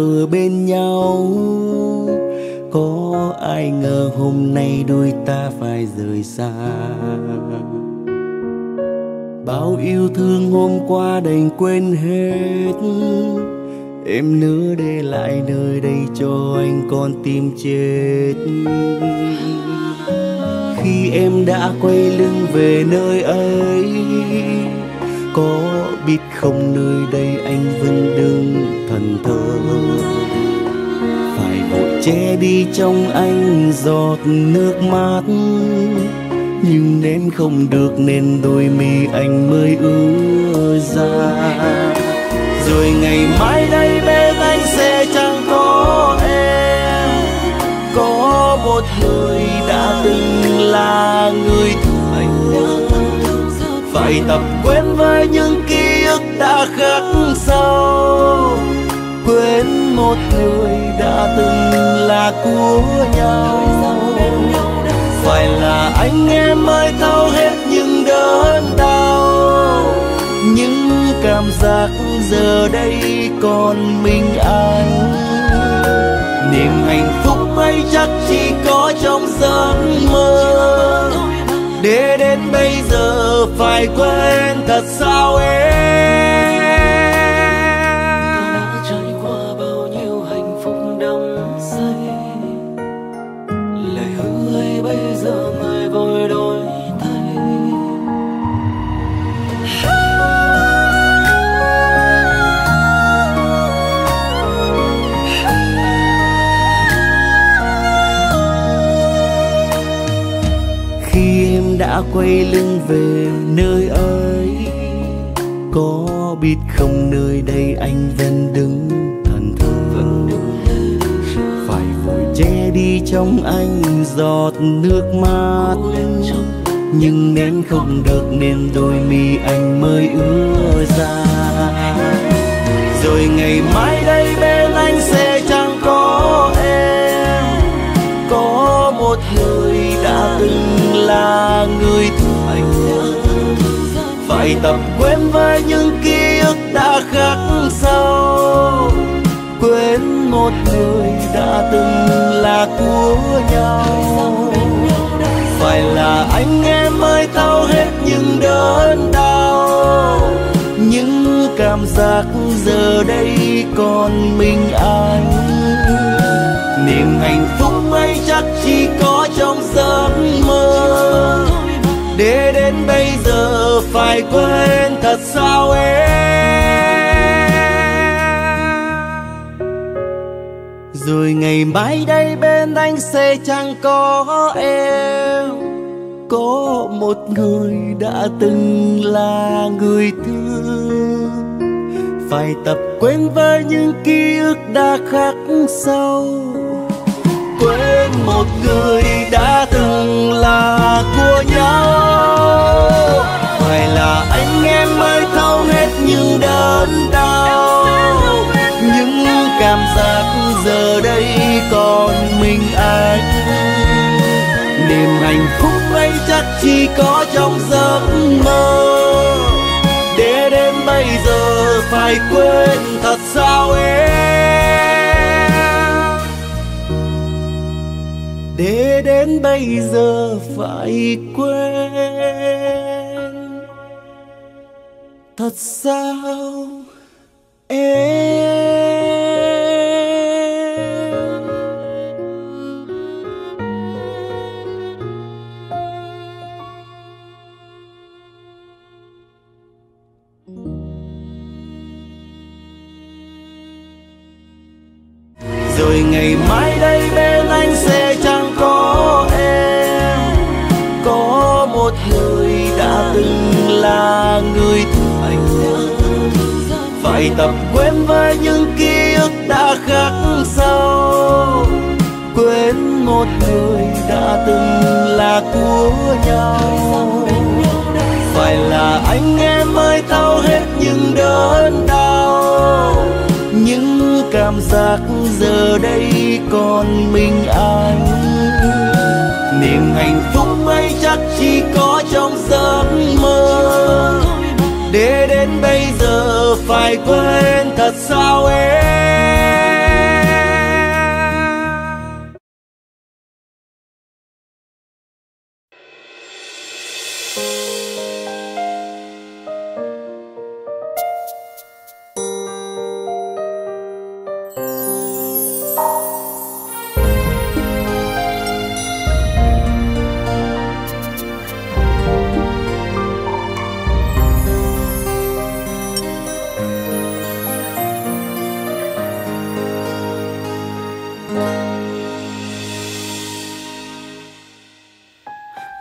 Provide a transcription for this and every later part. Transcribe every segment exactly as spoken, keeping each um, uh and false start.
ở bên nhau. Có ai ngờ hôm nay đôi ta phải rời xa. Bao yêu thương hôm qua đành quên hết. Em nỡ để lại nơi đây cho anh con tim chết. Khi em đã quay lưng về nơi ấy, có biết không nơi đây anh vẫn đứng thần thờ. Phải vội che đi trong anh giọt nước mắt, nhưng nén không được nên đôi mi anh mới ứa ra. Rồi ngày mai đây bên anh sẽ chẳng có em. Có một người đã từng là người thương. Phải tập quên với những ký ức đã khắc sâu. Quên một người đã từng là của nhau. Phải là anh em mới thấu hết những đớn đau, những cảm giác giờ đây còn mình anh. Niềm hạnh phúc ấy chắc chỉ có trong giấc mơ. Để đến bây giờ phải quên thật sao em. Ta đã trải qua bao nhiêu hạnh phúc đắm say. Lời hứa ấy bây giờ người vội đổi thay. Khi em đã quay lưng về nơi ấy, có biết không nơi đây anh vẫn đứng thần thờ. Phải vội che đi trong anh giọt nước mắt, nhưng nén không được nên đôi mi anh mới ứa ra. Rồi ngày mai đây bên anh sẽ chẳng có em. Có một người đã từng là người thương. Phải tập quên với những ký ức đã khắc sâu. Quên một người đã từng là của nhau. Phải là anh em mới thấu hết những đớn đau, những cảm giác giờ đây còn mình anh. Niềm hạnh phúc ấy chắc chỉ có trong giấc mơ. Để đến bây giờ phải quên thật sao em. Rồi ngày mai đây bên anh sẽ chẳng có em. Có một người đã từng là người thương. Phải tập quên với những ký ức đã khắc sâu. Quên một người đã từng là của nhau. Phải là anh em mới thấu hết những đớn đau, những cảm giác giờ đây còn mình anh. Niềm hạnh phúc ấy chắc chỉ có trong giấc mơ. Để đến bây giờ phải quên thật sao em. Để đến bây giờ phải quên thật sao em. Rồi ngày mai đây bên anh sẽ chẳng có em. Có một người đã từng là người thương. Phải tập quên với những ký ức đã khắc sâu. Quên một người đã từng là của nhau. Phải là anh em mới thấu hết những đớn đau, những cảm giác giờ đây còn mình anh. Niềm hạnh phúc ấy chắc chỉ có trong giấc mơ. Để đến bây giờ phải quên thật sao em.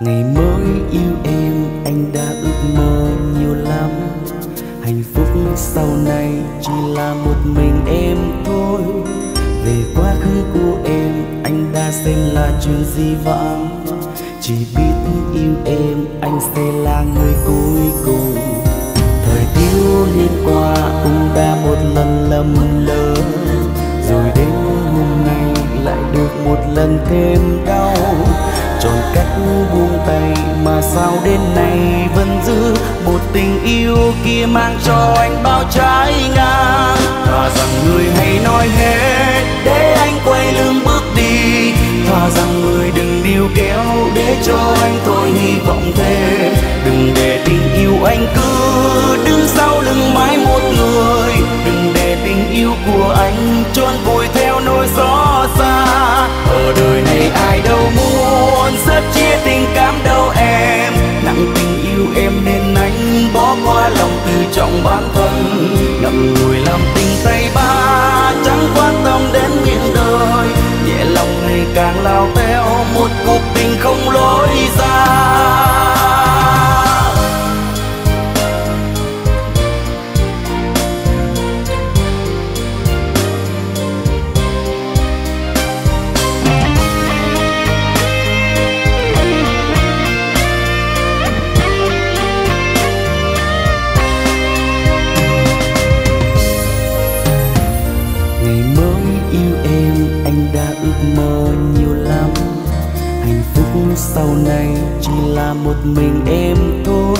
Ngày mới yêu em anh đã ước mơ nhiều lắm. Hạnh phúc sau này chỉ là một mình em thôi. Về quá khứ của em anh đã xem là chuyện dĩ vãng. Chỉ biết yêu em anh sẽ là người cuối cùng. Thời thiếu niên qua cũng đã một lần lầm lỡ, rồi đến hôm nay lại được một lần thêm đau. Chọn cách buông tay mà sao đến nay vẫn giữ một tình yêu kia mang cho anh bao trái ngang. Thà rằng người hãy nói hết để anh quay lưng bước đi. Thà rằng người đừng níu kéo để cho anh thôi hy vọng thêm. Đừng để tình yêu anh cứ đứng sau lưng mãi một người. Đừng để tình yêu của anh trôn vùi theo nỗi xót xa. Ở đời này ai đâu muốn rất chia tình cảm đâu em. Nặng tình yêu em nên anh bỏ qua lòng tự trọng bản thân. Ngậm ngùi làm tình tay ba chẳng quan tâm đến miệng đời. Nhẹ lòng ngày càng lao theo một cuộc tình không lối ra. Sau này chỉ là một mình em thôi.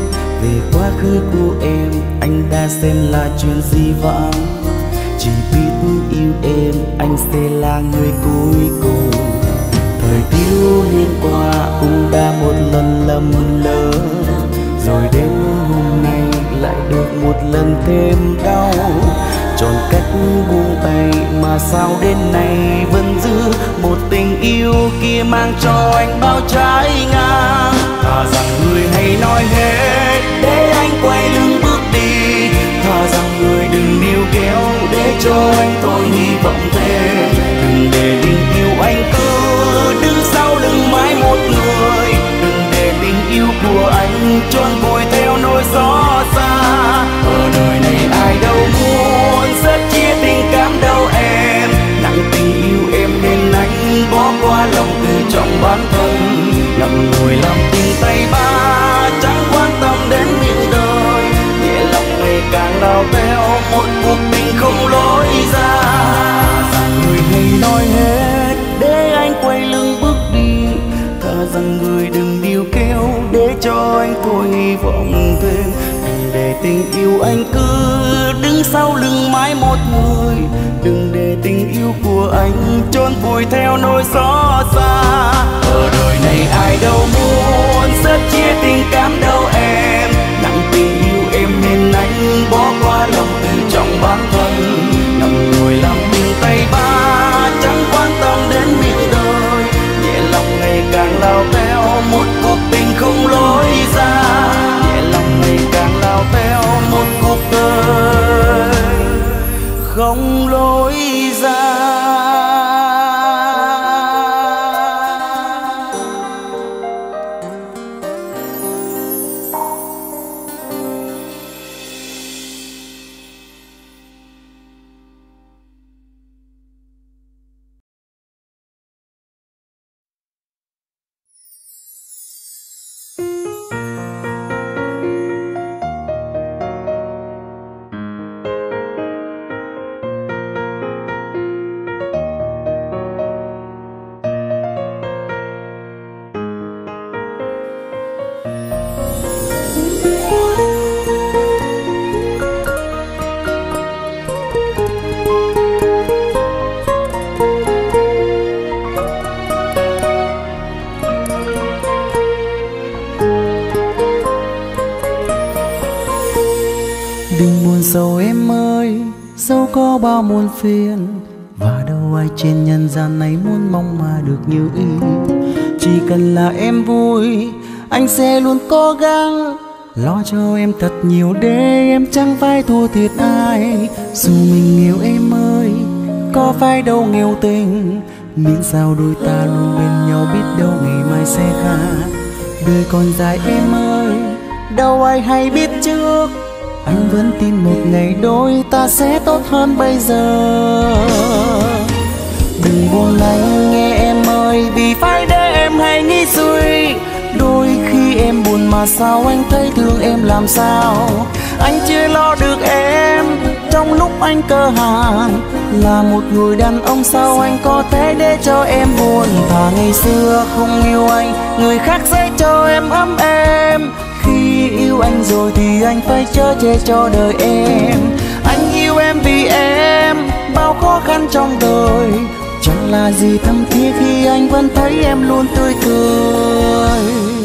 Về quá khứ của em anh đã xem là chuyện dĩ vãng. Chỉ biết yêu em anh sẽ là người cuối cùng. Thời thiếu niên qua cũng đã một lần lầm lỡ, rồi đến hôm nay lại được một lần thêm đau. Chọn cách buông tay mà sao đến nay vẫn giữ một tình yêu kia mang cho anh bao trái ngang. Thà rằng người hãy nói hết để anh quay lưng bước đi. Thà rằng người đừng níu kéo để cho anh thôi hy vọng thêm. Đừng để tình yêu anh cứ đứng sau lưng mãi một người. Đừng để tình yêu của anh trôn vùi theo nỗi xót xa. Ở đời này ai đâu muốn rất chia tình cảm đâu em. Nặng tình yêu em nên anh bỏ qua lòng tự trọng bản thân. Ngậm ngùi làm tình tay ba chẳng quan tâm đến miệng đời. Nhẹ lòng ngày càng lao theo một cuộc tình không lối ra. Rằng người hãy nói hết để anh quay lưng bước đi. Thà rằng người đừng níu kéo để cho anh thôi hy vọng thêm. Đừng để tình yêu anh cứ đứng sau lưng mãi một người. Đừng để tình yêu của anh trôn vùi theo nỗi xót xa. Ở đời này ai đâu muốn rất chia tình cảm đâu em. Nặng tình yêu em nên anh bỏ qua lòng tự trọng bản thân. Ngậm ngùi làm tình tay ba chẳng quan tâm đến miệng đời. Nhẹ lòng ngày càng lao theo một cuộc tình không lối ra. Nhẹ lòng ngày càng lao theo một cuộc đời không lối ra. Dẫu em ơi, dẫu có bao muôn phiền, và đâu ai trên nhân gian này muốn mong mà được như ý. Chỉ cần là em vui, anh sẽ luôn cố gắng lo cho em thật nhiều để em chẳng phải thua thiệt ai. Dù mình nghèo em ơi, có phải đâu nghèo tình, miễn sao đôi ta luôn bên nhau, biết đâu ngày mai sẽ khác. Đời còn dài em ơi, đâu ai hay biết trước. Anh vẫn tin một ngày đôi ta sẽ tốt hơn bây giờ. Đừng buồn anh nghe em ơi, vì phải để em hay nghĩ suy. Đôi khi em buồn mà sao anh thấy thương em làm sao. Anh chưa lo được em trong lúc anh cơ hàn. Là một người đàn ông sao anh có thể để cho em buồn. Thà ngày xưa không yêu anh, người khác sẽ cho em ấm êm. Khi yêu anh rồi thì anh phải chở che cho đời em. Anh yêu em vì em bao khó khăn trong đời. Chẳng là gì thâm thiết khi anh vẫn thấy em luôn tươi cười.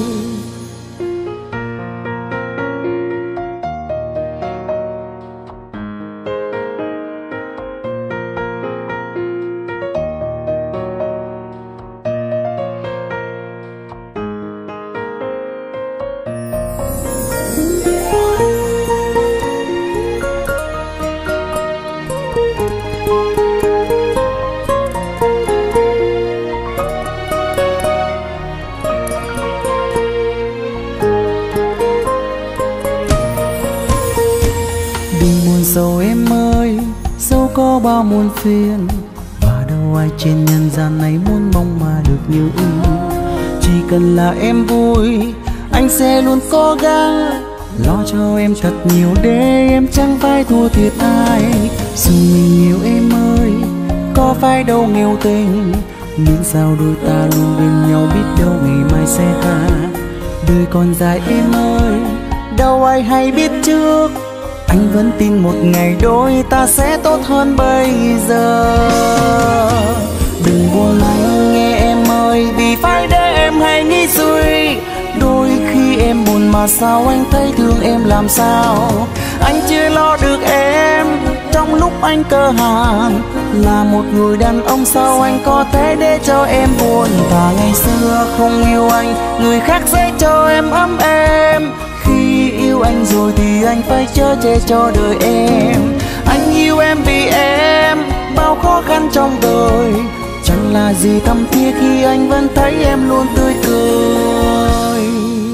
Dẫu em ơi, dẫu có bao muôn phiền, và đâu ai trên nhân gian này muốn mong mà được như ý. Chỉ cần là em vui, anh sẽ luôn cố gắng lo cho em thật nhiều để em chẳng phải thua thiệt ai. Dù mình yêu em ơi, có phải đâu nghèo tình, miễn sao đôi ta luôn bên nhau, biết đâu ngày mai sẽ khác. Đời còn dài em ơi, đâu ai hay biết trước. Anh vẫn tin một ngày đôi ta sẽ tốt hơn bây giờ. Đừng buồn anh nghe em ơi, vì phải để em hay nghĩ suy. Đôi khi em buồn mà sao anh thấy thương em làm sao. Anh chưa lo được em trong lúc anh cơ hàn. Là một người đàn ông sao anh có thể để cho em buồn. Thà ngày xưa không yêu anh, người khác sẽ cho em ấm êm. Khi yêu anh rồi thì anh phải chở che cho đời em. Anh yêu em vì em bao khó khăn trong đời. Chẳng là gì thâm thiết khi anh vẫn thấy em luôn tươi cười.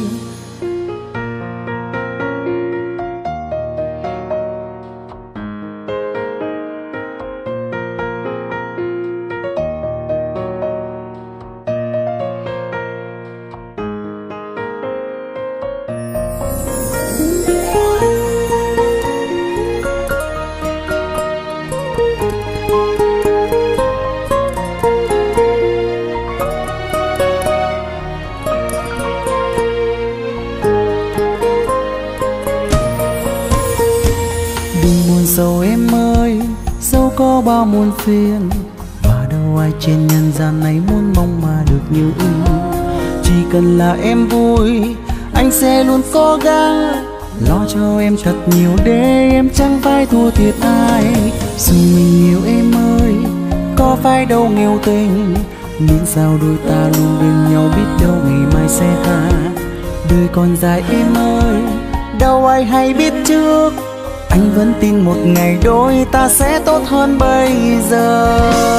Dẫu em ơi, dẫu có bao muôn phiền, và đâu ai trên nhân gian này muốn mong mà được như ý. Chỉ cần là em vui, anh sẽ luôn cố gắng lo cho em thật nhiều để em chẳng phải thua thiệt ai. Dù mình yêu em ơi, có phải đâu nghèo tình, miễn sao đôi ta luôn bên nhau, biết đâu ngày mai sẽ khác. Đời còn dài em ơi, đâu ai hay biết trước. Anh vẫn tin một ngày đôi ta sẽ tốt hơn bây giờ.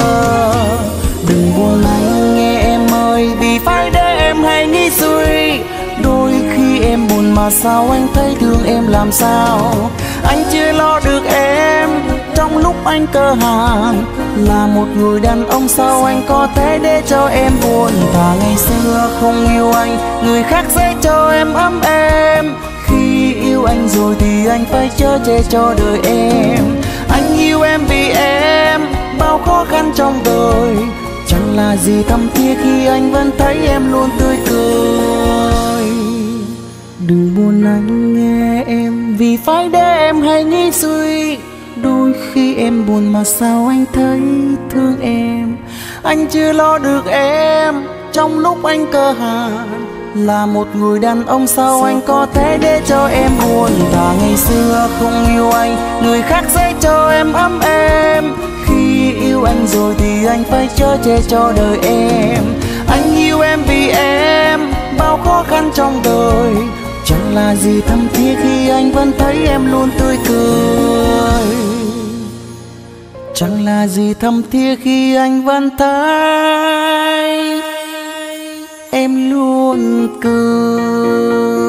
Đừng buồn anh nghe em ơi, vì phải để em hay nghĩ suy. Đôi khi em buồn mà sao anh thấy thương em làm sao. Anh chưa lo được em trong lúc anh cơ hàn. Là một người đàn ông sao anh có thể để cho em buồn. Thà ngày xưa không yêu anh, người khác sẽ cho em ấm êm. Khi yêu anh rồi thì anh phải chở che cho đời em. Anh yêu em vì em bao khó khăn trong đời. Chẳng là gì thâm thiết khi anh vẫn thấy em luôn tươi cười. Đừng buồn anh nghe em, vì phải để em hay nghĩ suy. Đôi khi em buồn mà sao anh thấy thương em. Anh chưa lo được em trong lúc anh cơ hàn. Là một người đàn ông sao anh có thể để cho em buồn. Thà ngày xưa không yêu anh, người khác sẽ cho em ấm êm. Khi yêu anh rồi thì anh phải chở che cho đời em. Anh yêu em vì em bao khó khăn trong đời. Chẳng là gì thâm thiết khi anh vẫn thấy em luôn tươi cười. Chẳng là gì thâm thiết khi anh vẫn thấy em luôn cười.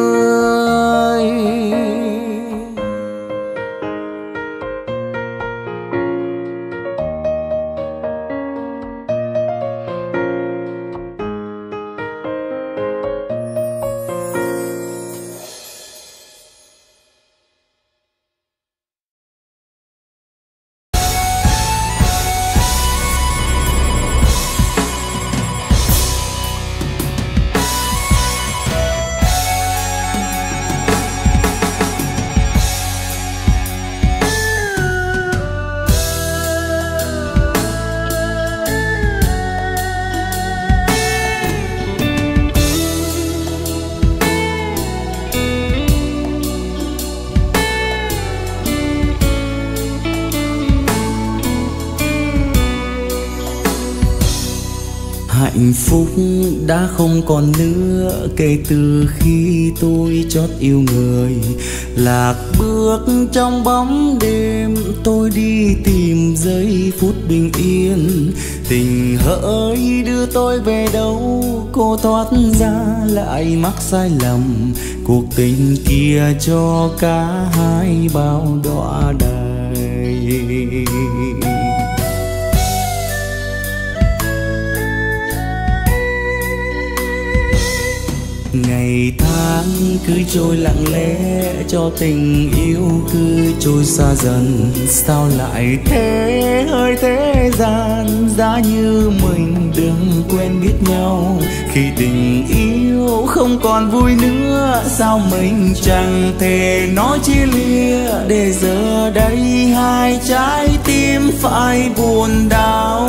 Hạnh phúc đã không còn nữa kể từ khi tôi chót yêu người. Lạc bước trong bóng đêm, tôi đi tìm giây phút bình yên. Tình hỡi đưa tôi về đâu, cô thoát ra lại mắc sai lầm. Cuộc tình kia cho cả hai bao đọa đầy. Ngày tháng cứ trôi lặng lẽ, cho tình yêu cứ trôi xa dần. Sao lại thế hơi thế gian, giá như mình đừng quen biết nhau. Khi tình yêu không còn vui nữa, sao mình chẳng thể nói chia lìa. Để giờ đây hai trái tim phải buồn đau.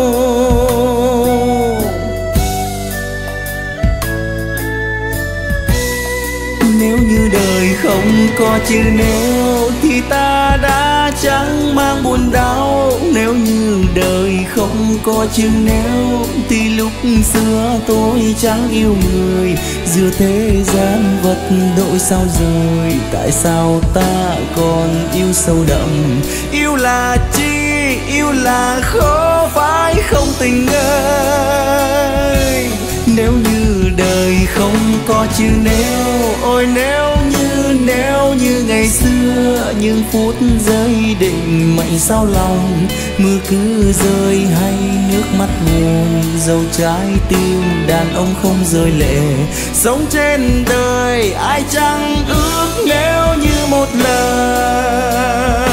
Nếu như đời không có chữ nếu, thì ta đã chẳng mang buồn đau. Nếu như đời không có chữ nếu, thì lúc xưa tôi chẳng yêu người. Giữa thế gian vật đổi sao rời, tại sao ta còn yêu sâu đậm. Yêu là chi, yêu là khó phải không tình ơi. Nếu như đời không có chữ nếu, ôi nếu như nếu như ngày xưa, những phút giây định mệnh sao lòng. Mưa cứ rơi hay nước mắt buồn, dẫu trái tim đàn ông không rơi lệ. Sống trên đời ai chẳng ước nếu như một lần.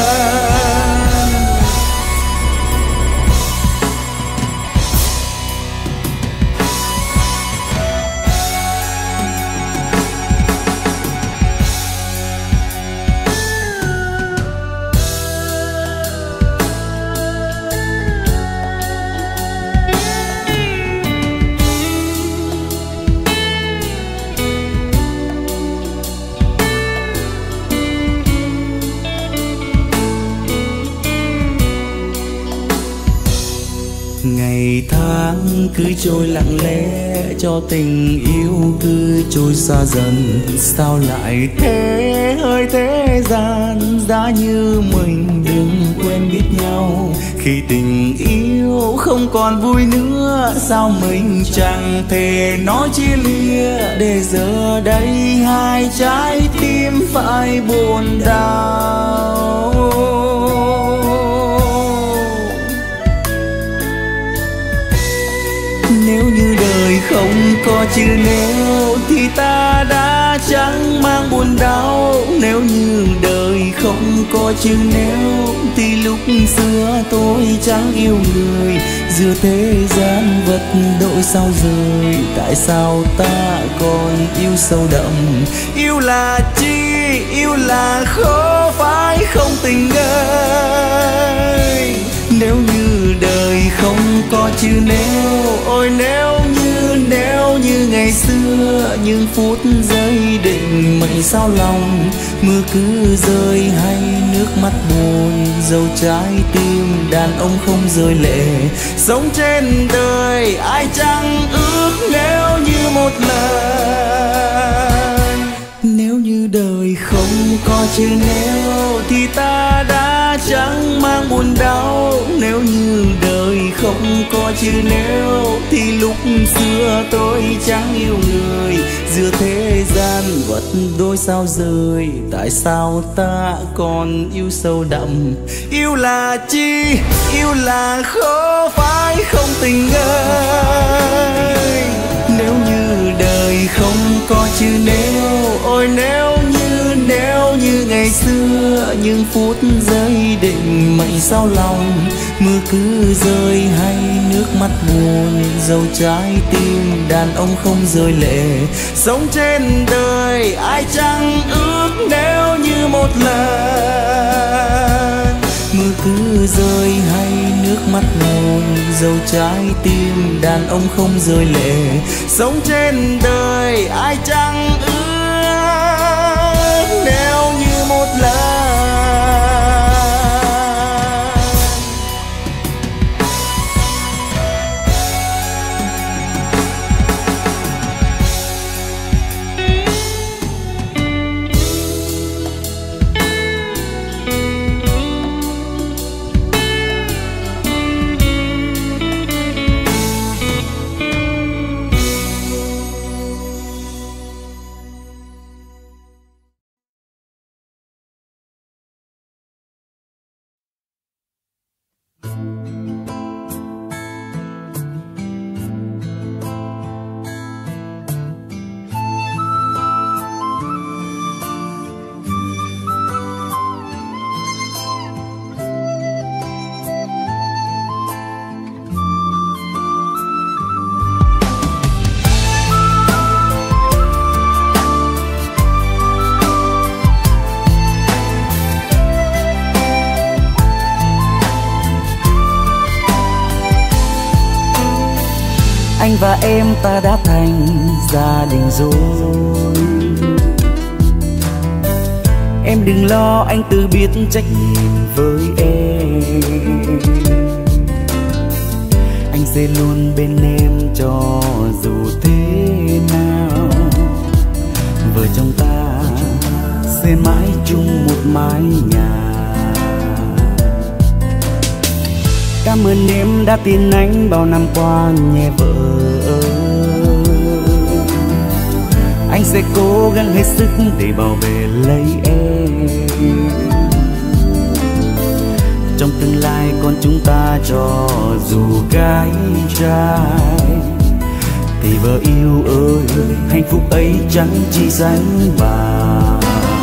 Ngày tháng cứ trôi lặng lẽ, cho tình yêu cứ trôi xa dần. Sao lại thế hơi thế gian, giá như mình đừng quen biết nhau. Khi tình yêu không còn vui nữa, sao mình chẳng thể nói chia lìa. Để giờ đây hai trái tim phải buồn đau. Nếu như đời không có chữ nếu, thì ta đã chẳng mang buồn đau. Nếu như đời không có chữ nếu, thì lúc xưa tôi chẳng yêu người. Giữa thế gian vật đổi sao rời, tại sao ta còn yêu sâu đậm. Yêu là chi, yêu là khó phải không tình ơi. Nếu như đời không có chữ nếu, ôi nếu như nếu như ngày xưa, những phút giây định mệnh sao lòng. Mưa cứ rơi hay nước mắt buồn, dẫu trái tim đàn ông không rơi lệ. Sống trên đời ai chẳng ước nếu như một lần. Nếu như đời không có chữ nếu, thì ta đã chẳng mang buồn đau. Nếu như đời không có chữ nếu thì lúc xưa tôi chẳng yêu người. Giữa thế gian vật đôi sao rời, tại sao ta còn yêu sâu đậm? Yêu là chi, yêu là khó phải không tình ơi. Nếu như đời không có chữ nếu, ôi nếu như nếu như ngày xưa những phút giây định mệnh sao lòng, mưa cứ rơi hay nước mắt buồn, dẫu trái tim đàn ông không rơi lệ. Sống trên đời ai chẳng ước nếu như một lần, mưa cứ rơi hay nước mắt buồn, dẫu trái tim đàn ông không rơi lệ. Sống trên đời ai chẳng ước nếu như một lần. Anh và em ta đã thành gia đình rồi. Em đừng lo, anh tự biết trách nhiệm với em. Anh sẽ luôn bên em cho dù thế nào. Vợ chồng ta sẽ mãi chung một mái nhà. Cảm ơn em đã tin anh bao năm qua nhé vợ ơi. Anh sẽ cố gắng hết sức để bảo vệ lấy em. Trong tương lai con chúng ta cho dù gái trai, thì vợ yêu ơi, hạnh phúc ấy chẳng chỉ dành bà.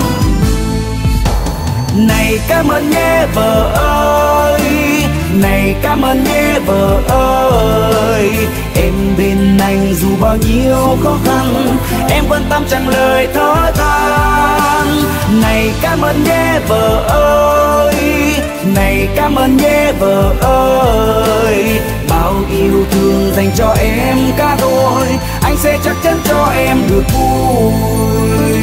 Này cảm ơn nhé vợ ơi, này cảm ơn nhé vợ ơi. Em bên anh dù bao nhiêu khó khăn, em quan tâm chẳng lời thở than. Này cảm ơn nhé vợ ơi, này cảm ơn nhé vợ ơi. Bao yêu thương dành cho em cả đôi, anh sẽ chắc chắn cho em được vui.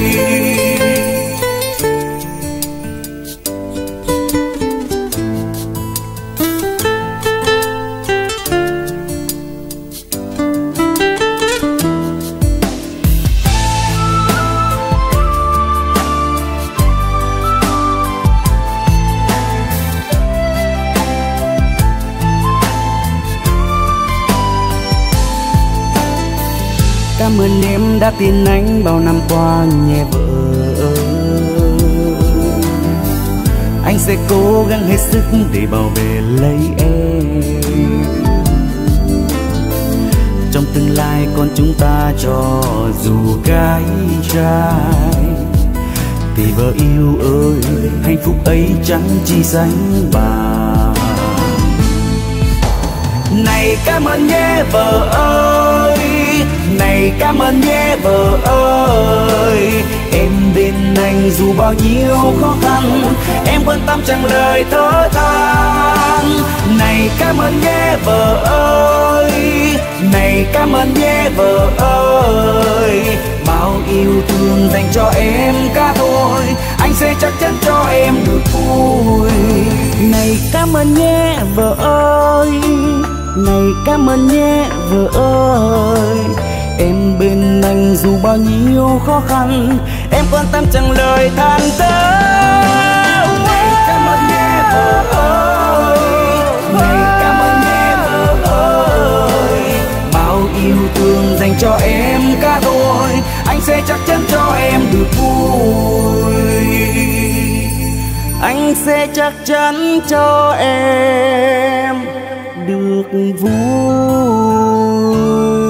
Cảm ơn em đã tin anh bao năm qua nhé vợ ơi. Anh sẽ cố gắng hết sức để bảo vệ lấy em. Trong tương lai con chúng ta cho dù gái trai, thì vợ yêu ơi, hạnh phúc ấy chẳng chỉ dành bà. Này cảm ơn nhé vợ ơi, này cảm ơn nhé vợ ơi. Em bên anh dù bao nhiêu khó khăn, em quan tâm chẳng lời thở than. Này cảm ơn nhé vợ ơi, này cảm ơn nhé vợ ơi. Bao yêu thương dành cho em cả thôi, anh sẽ chắc chắn cho em được vui. Này cảm ơn nhé vợ ơi, này cảm ơn nhé vợ ơi. Em bên anh dù bao nhiêu khó khăn, em quan tâm chẳng lời than thở. Này cảm ơn nhé vợ ơi, này cảm ơn nhé vợ sẽ chắc chắn cho em được vui.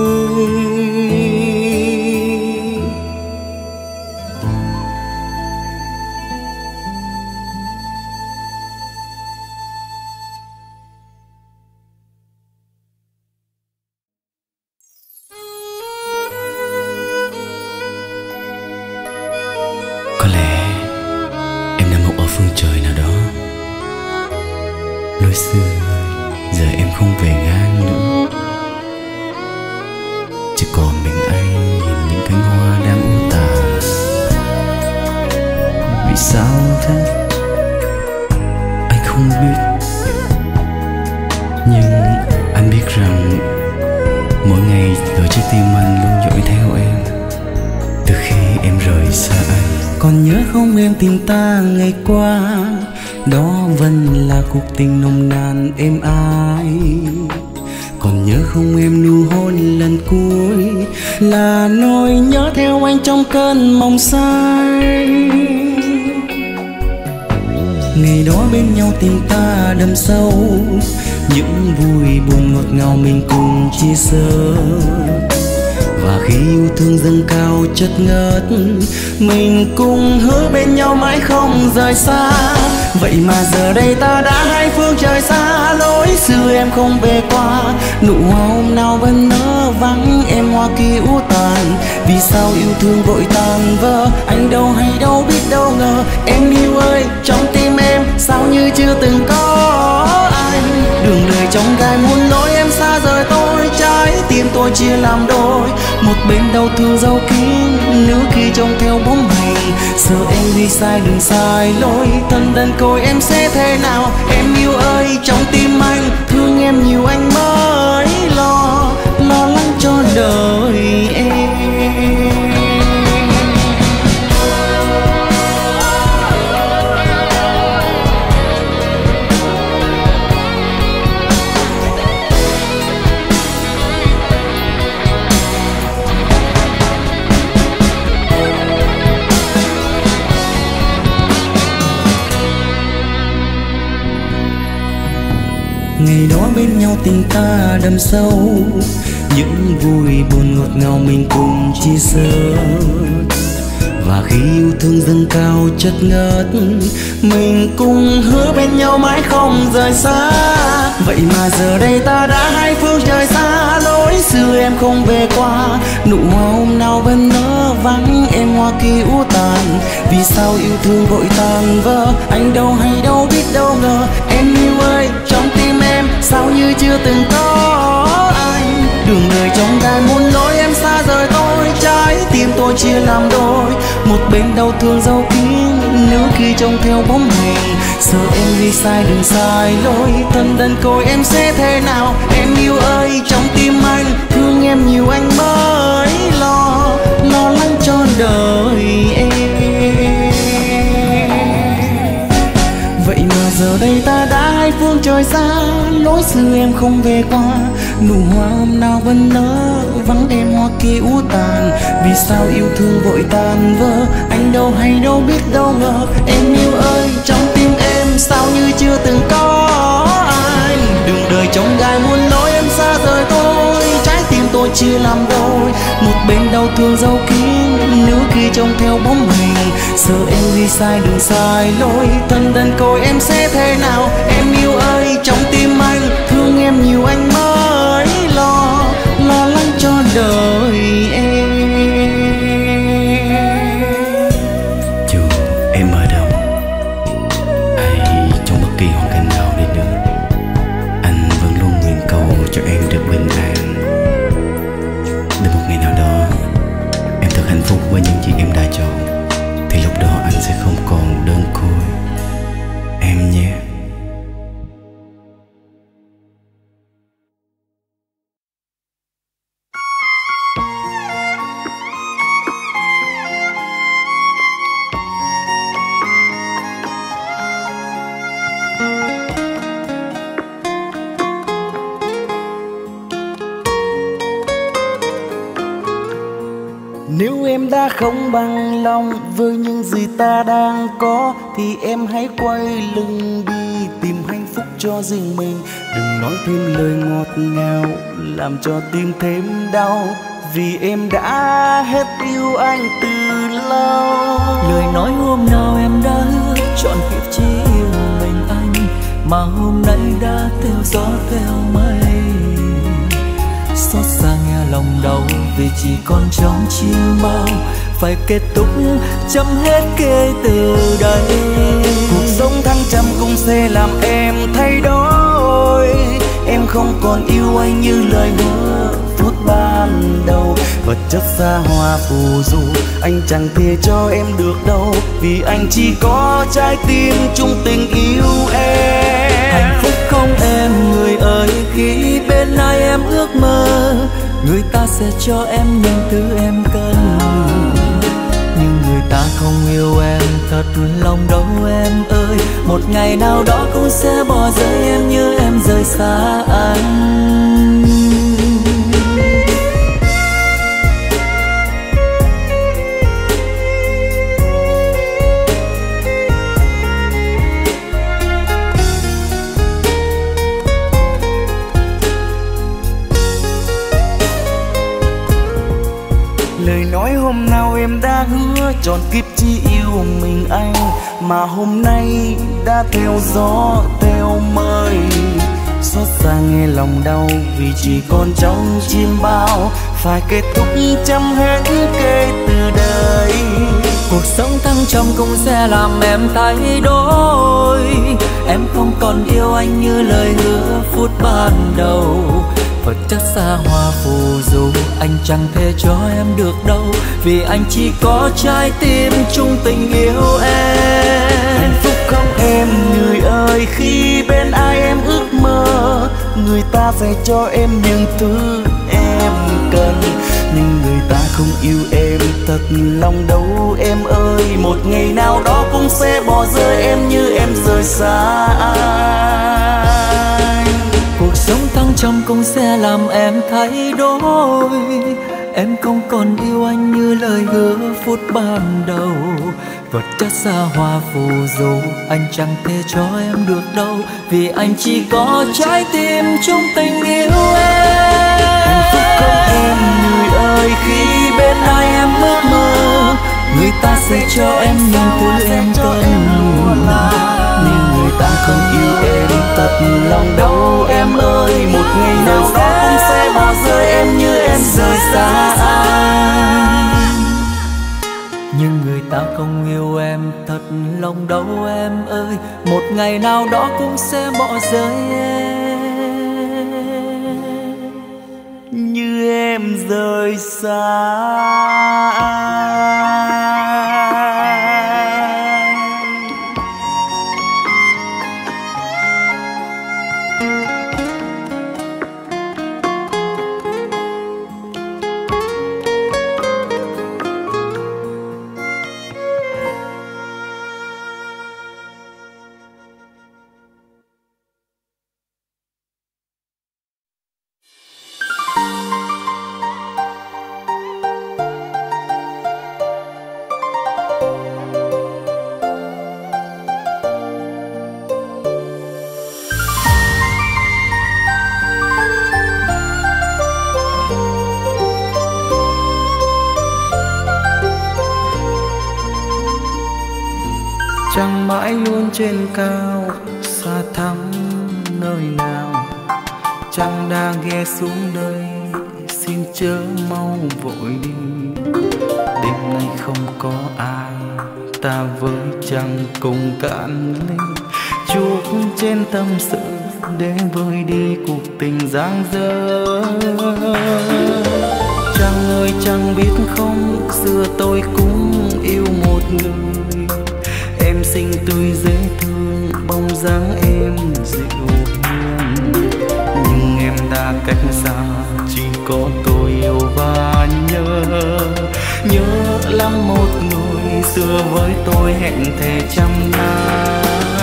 Có lẽ em đã ngủ ở phương trời nào đó, lối xưa giờ em không về ngang nữa, chỉ còn mình anh nhìn những cánh hoa đang u tàn. Vì sao thế anh không biết, nhưng anh biết rằng mỗi ngày từ trái tim anh luôn dõi theo em từ khi em rời xa anh. Còn nhớ không em tìm ta ngày qua, đó vẫn là cuộc tình nồng nàn êm ái. Còn nhớ không em nụ hôn lần cuối, là nỗi nhớ theo anh trong cơn mộng say. Ngày đó bên nhau tình ta đậm sâu, những vui buồn ngọt ngào mình cùng chia sẻ. Và khi yêu thương dâng cao chất ngất, mình cùng hứa bên nhau mãi không rời xa. Vậy mà giờ đây ta đã hai phương trời xa, lối xưa em không về qua. Nụ hoa hôm nào vẫn nở vắng, em hoa kia u tàn. Vì sao yêu thương vội tàn vỡ, anh đâu hay đâu biết đâu ngờ. Em yêu ơi, trong tim em sao như chưa từng có anh. Đường đời trong gai muôn lối, em xa rời tôi, trái tim tôi chia làm đôi. Một bên đau thương dấu kín, nữ khi trông theo bóng hình. Sợ em đi sai đường sai lối, thân đơn côi em sẽ thế nào. Em yêu ơi, trong tim anh thương em nhiều anh mới lo, lo lắng cho đời em. Ngày đó bên nhau tình ta đậm sâu, những vui buồn ngọt ngào mình cùng chia sẻ. Và khi yêu thương dâng cao chất ngất, mình cùng hứa bên nhau mãi không rời xa. Vậy mà giờ đây ta đã hai phương trời xa, lối xưa em không về qua. Nụ hoa hôm nào vẫn nở vắng, em hoa kia u tàn. Vì sao yêu thương vội tàn vỡ, anh đâu hay đâu biết đâu ngờ. Em yêu ơi, trong tim em sao như chưa từng có anh. Đường đời trong gai muôn lối, em xa rời tôi, trái tim tôi chia làm đôi. Một bên đau thương dấu kín, nữ khi trông theo bóng hình. Sợ em đi sai đường sai lối, thân đơn côi em sẽ thế nào. Em yêu ơi, trong tim anh thương em nhiều anh mới lo, lo lắng cho đời em. Vậy mà giờ đây ta đã hai phương trời xa, lối xưa em không về qua. Nụ hoa hôm nào vẫn nở vắng, em hoa kia u tàn. Vì sao yêu thương vội tàn vỡ, anh đâu hay đâu biết đâu ngờ. Em yêu ơi, trong tim em sao như chưa từng có anh. Đường đời trong gai muôn lối, em xa rời tôi, trái tim tôi chia làm đôi. Một bên đau thương dấu kín, nữ khi trông theo bóng hình. Sợ em đi sai đường sai lối, thân đơn côi em sẽ thế nào. Em yêu ơi, trong tim anh thương em nhiều anh mới lo, lo lắng cho đời em. Dù em ở đâu hay trong bất kỳ hoàn cảnh nào đi nữa, anh vẫn luôn nguyện cầu cho em được bình an. Đến một ngày nào đó em thật hạnh phúc với những gì em đã chọn, thì lúc đó anh sẽ không còn đơn côi em nhé. Nếu em đã không bằng lòng với những gì ta đang có thì em hãy quay lưng đi tìm hạnh phúc cho riêng mình. Đừng nói thêm lời ngọt ngào làm cho tim thêm đau, vì em đã hết yêu anh từ lâu. Lời nói hôm nào em đã hứa chọn kiếp chỉ yêu mình anh, mà hôm nay đã theo gió theo mây. Xót xa nghe lòng đau vì chỉ còn trong chim bao, phải kết thúc chấm hết kể từ đây. Cuộc sống thăng trầm cũng sẽ làm em thay đổi. Em không còn yêu anh như lời hứa phút ban đầu. Vật chất xa hoa phù du anh chẳng thể cho em được đâu, vì anh chỉ có trái tim chung tình yêu em. Hạnh phúc không em người ơi, khi bên ai em ước mơ, người ta sẽ cho em những thứ em cần. Nhưng người ta không yêu em thật lòng đâu em ơi, một ngày nào đó cũng sẽ bỏ rơi em như em rời xa anh. Lời nói hôm nào em đã hứa trọn kiếp chỉ yêu mình anh, mà hôm nay đã theo gió theo mây. Xót xa nghe lòng đau vì chỉ còn trong chim bao, phải kết thúc chấm hết kể từ đây. Cuộc sống thăng trầm cũng sẽ làm em thay đổi. Em không còn yêu anh như lời hứa phút ban đầu. Vật chất xa hoa phù du anh chẳng thể cho em được đâu, vì anh chỉ có trái tim chung tình yêu em. Hạnh phúc không em người ơi, khi bên ai em ước mơ, người ta sẽ cho em những thứ em cần. Nhưng người ta không yêu em thật lòng đâu em ơi, một ngày nào đó cũng sẽ bỏ rơi em như em rời xa anh. Cuộc sống thăng trầm cũng sẽ làm em thay đổi. Em không còn yêu anh như lời hứa phút ban đầu. Vật chất xa hoa phù du anh chẳng thể cho em được đâu, vì anh chỉ có trái tim chung tình yêu em. Hạnh phúc không em người ơi, khi bên ai em ước mơ, người ta sẽ cho em những thứ em cần. Nhưng người ta không yêu em thật lòng đâu em ơi, một ngày nào đó cũng sẽ bỏ rơi em như em rời xa anh. Nhưng người ta không yêu em thật lòng đâu em ơi, một ngày nào đó cũng sẽ bỏ rơi em như em rời xa anh. Trăng mãi luôn trên cao, xa thẳm nơi nào. Trăng đã ghé xuống đây, xin chớ mau vội đi. Đêm nay không có ai, ta với trăng cùng cạn ly. Chuốc trên tâm sự để vơi đi cuộc tình giang dở. Trăng ơi trăng biết không, xưa tôi cũng yêu một người. Em xinh tươi dễ thương, bóng dáng em dịu hiền. Nhưng em đã cách xa, chỉ có tôi yêu và nhớ. Nhớ lắm một người xưa với tôi hẹn thề trăm năm.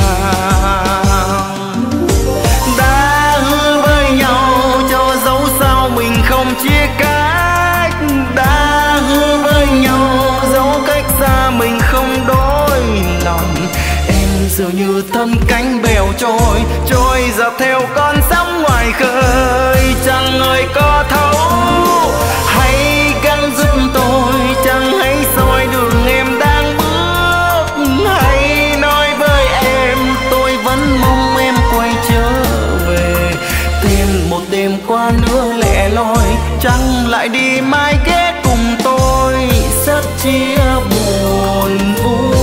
Đã hứa với nhau cho dẫu sao mình không chia cách. Đã hứa giờ như thân cánh bèo trôi, trôi dạt theo con sóng ngoài khơi. Chẳng người có thấu hãy gắng giúp tôi, chẳng hãy soi đường em đang bước. Hãy nói với em tôi vẫn mong em quay trở về. Thêm một đêm qua nữa lẻ loi, chẳng lại đi mai ghé cùng tôi, rất chia buồn vui.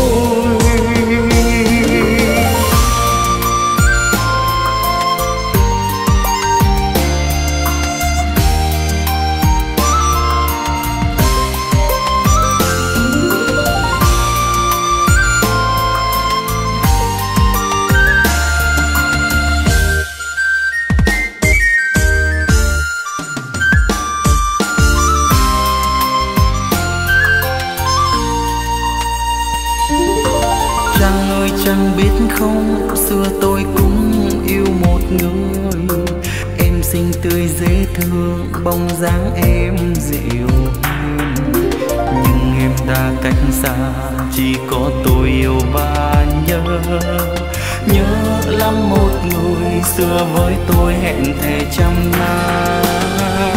Chẳng biết không, xưa tôi cũng yêu một người. Em xinh tươi dễ thương, bóng dáng em dịu hiền. Nhưng em đã cách xa, chỉ có tôi yêu và nhớ. Nhớ lắm một người xưa với tôi hẹn thề trăm năm.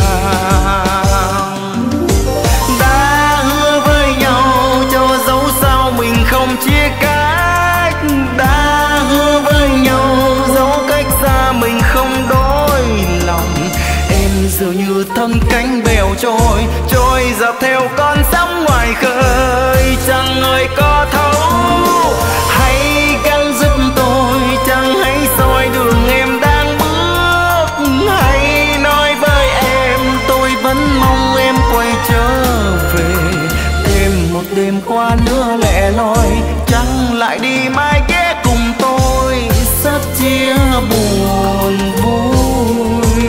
Đã hứa với nhau cho dẫu sao mình không chia cách. Đã hứa với nhau dẫu cách xa mình không đổi lòng. Em giờ như thân cánh bèo trôi, trôi dạt theo con sóng ngoài khơi. Chẳng người có thấu hãy gắng giúp tôi, chẳng hãy soi đường em đang bước. Hãy nói với em tôi vẫn mong em quay trở về. Thêm một đêm qua nữa lẻ loi, chẳng lại đi mai ghé cùng tôi, rất chia buồn vui.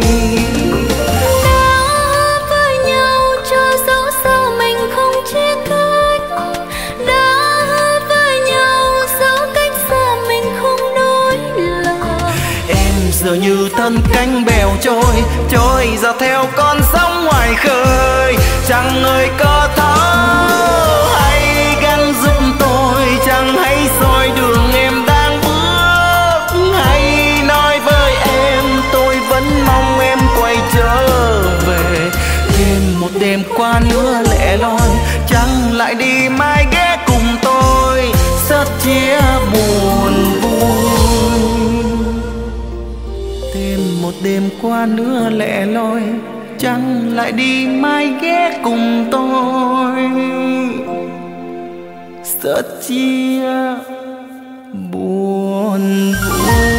Đã với nhau cho dẫu sao mình không chia cách. Đã với nhau dẫu cách xa mình không đổi lòng. Em giờ như thân cánh bèo trôi, trôi dạt theo con sóng ngoài khơi. Chẳng người có thấu hãy gắng giúp tôi, chẳng hãy soi đường em đang bước. Hãy nói với em tôi vẫn mong em quay trở về. Thêm một đêm qua nữa lẻ loi, chẳng lại đi mai ghé cùng tôi, rất chia buồn vui. Thêm một đêm qua nữa lẻ loi, chẳng lại đi mai ghé cùng tôi, rất chia buồn vui.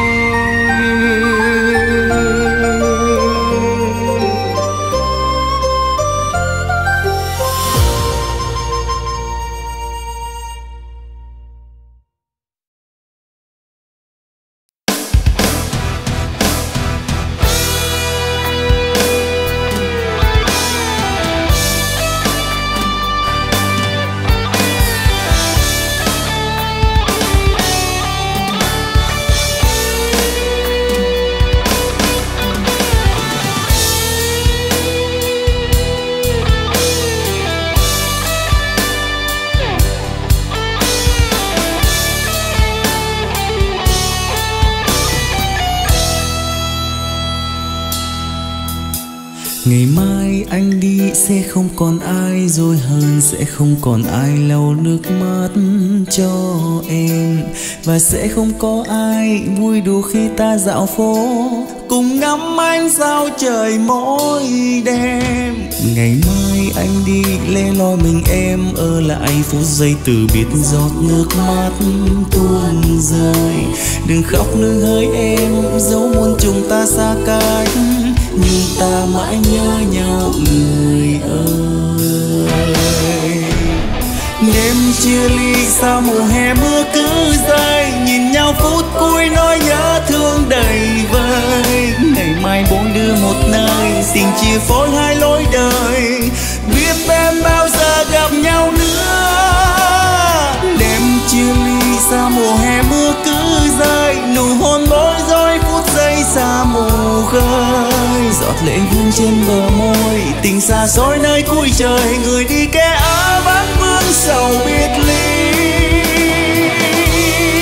Ngày mai anh đi sẽ không còn ai dối hơn, sẽ không còn ai lau nước mắt cho em, và sẽ không có ai vui đùa khi ta dạo phố cùng ngắm ánh sao trời mỗi đêm. Ngày mai anh đi lẻ loi mình em ở lại phút giây từ biệt, giọt nước mắt tuôn rơi. Đừng khóc nương hỡi em, dẫu muôn chúng ta xa cách nhưng ta mãi nhớ nhau người ơi. Đêm chia ly sao mùa hè mưa cứ rơi, nhìn nhau phút cuối nỗi nhớ thương đầy vơi. Ngày mai bốn đứa một nơi, xin chia phối hai lối đời, biết em bao giờ gặp nhau nữa. Đêm chia ly sao mùa hè mưa cứ rơi, nụ hôn bối rối phút giây xa mù khơi. Giọt lệ vương trên bờ môi, tình xa xôi nơi cuối trời, người đi kẻ ở vắng vương sầu biệt ly.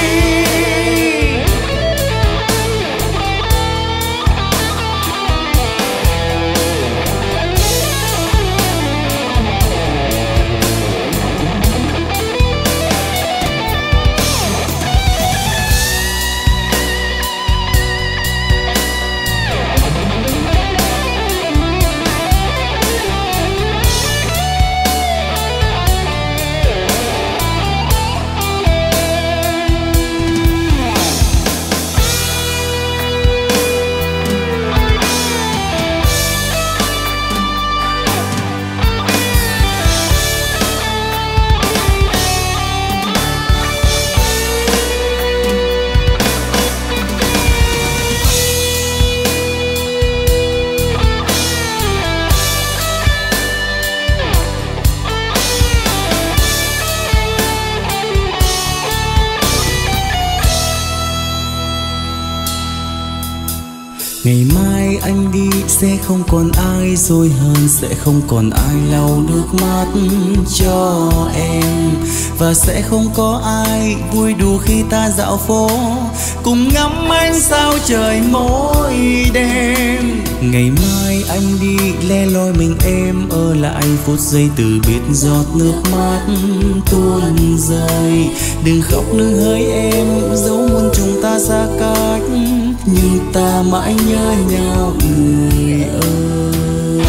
mai anh đi sẽ không còn ai dối hơn, sẽ không còn ai lau nước mắt cho em, và sẽ không có ai vui đùa khi ta dạo phố cùng ngắm ánh sao trời mỗi đêm. Ngày mai anh đi le loi mình em ở lại phút giây từ biệt giọt nước mắt tuôn rơi. Đừng khóc nương hỡi em, dẫu muôn chúng ta xa cách nhưng ta mãi nhớ nhau người ơi.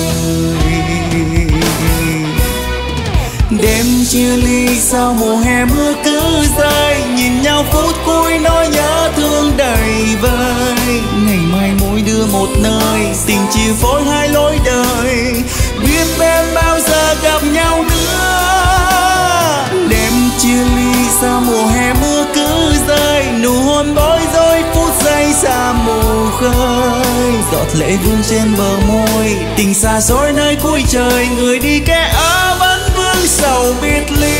Đêm chia ly sao mùa hè mưa cứ rơi, nhìn nhau phút cuối nỗi nhớ thương đầy vơi. Ngày mai mỗi đứa một nơi, tình chia phối hai lối đời, biết em bao giờ gặp nhau nữa. Đêm chia ly sao mùa hè mưa cứ rơi, nụ hôn bối rối phút giây xa mù khơi. Giọt lệ vương trên bờ môi, tình xa xôi nơi cuối trời, người đi kẻ ở vẫn vương sầu biệt ly.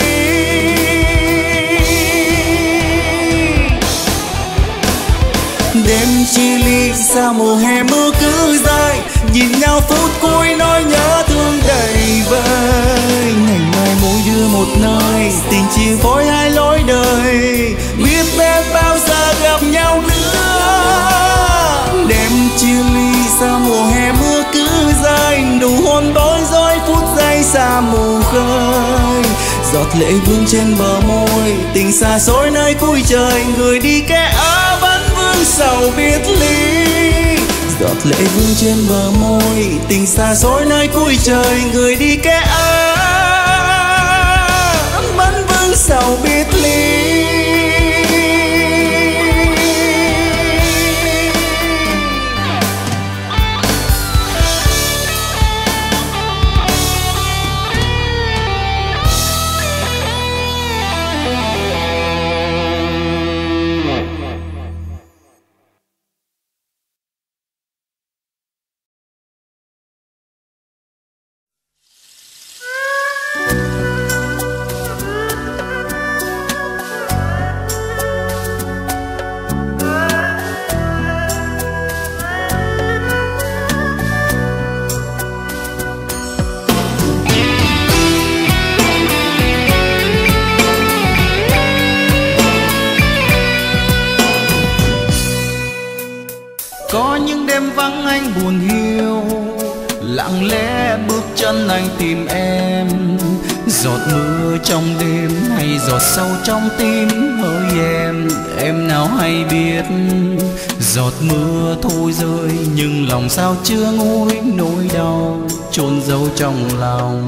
Đêm chia ly sao mùa hè mưa cứ rơi, nhìn nhau phút cuối nỗi nhớ thương đầy vơi. Ngày mai mỗi đứa một nơi, tình chia phối hai lối đời, biết em bao giờ gặp nhau nữa. Đêm chia ly sao mùa hè mưa cứ rơi, nụ hôn bối rối phút giây xa mù khơi. Giọt lệ vương trên bờ môi, tình xa xôi nơi cuối trời, người đi kẻ ở vẫn vương sầu biệt ly. Giọt lệ vương trên bờ môi, tình xa xôi nơi cuối trời, người đi kẻ ở vẫn vương sầu biệt ly. Có những đêm vắng anh buồn hiu, lặng lẽ bước chân anh tìm em. Giọt mưa trong đêm hay giọt sâu trong tim hỡi em, em nào hay biết. Giọt mưa thôi rơi nhưng lòng sao chưa nguôi nỗi đau chôn giấu trong lòng.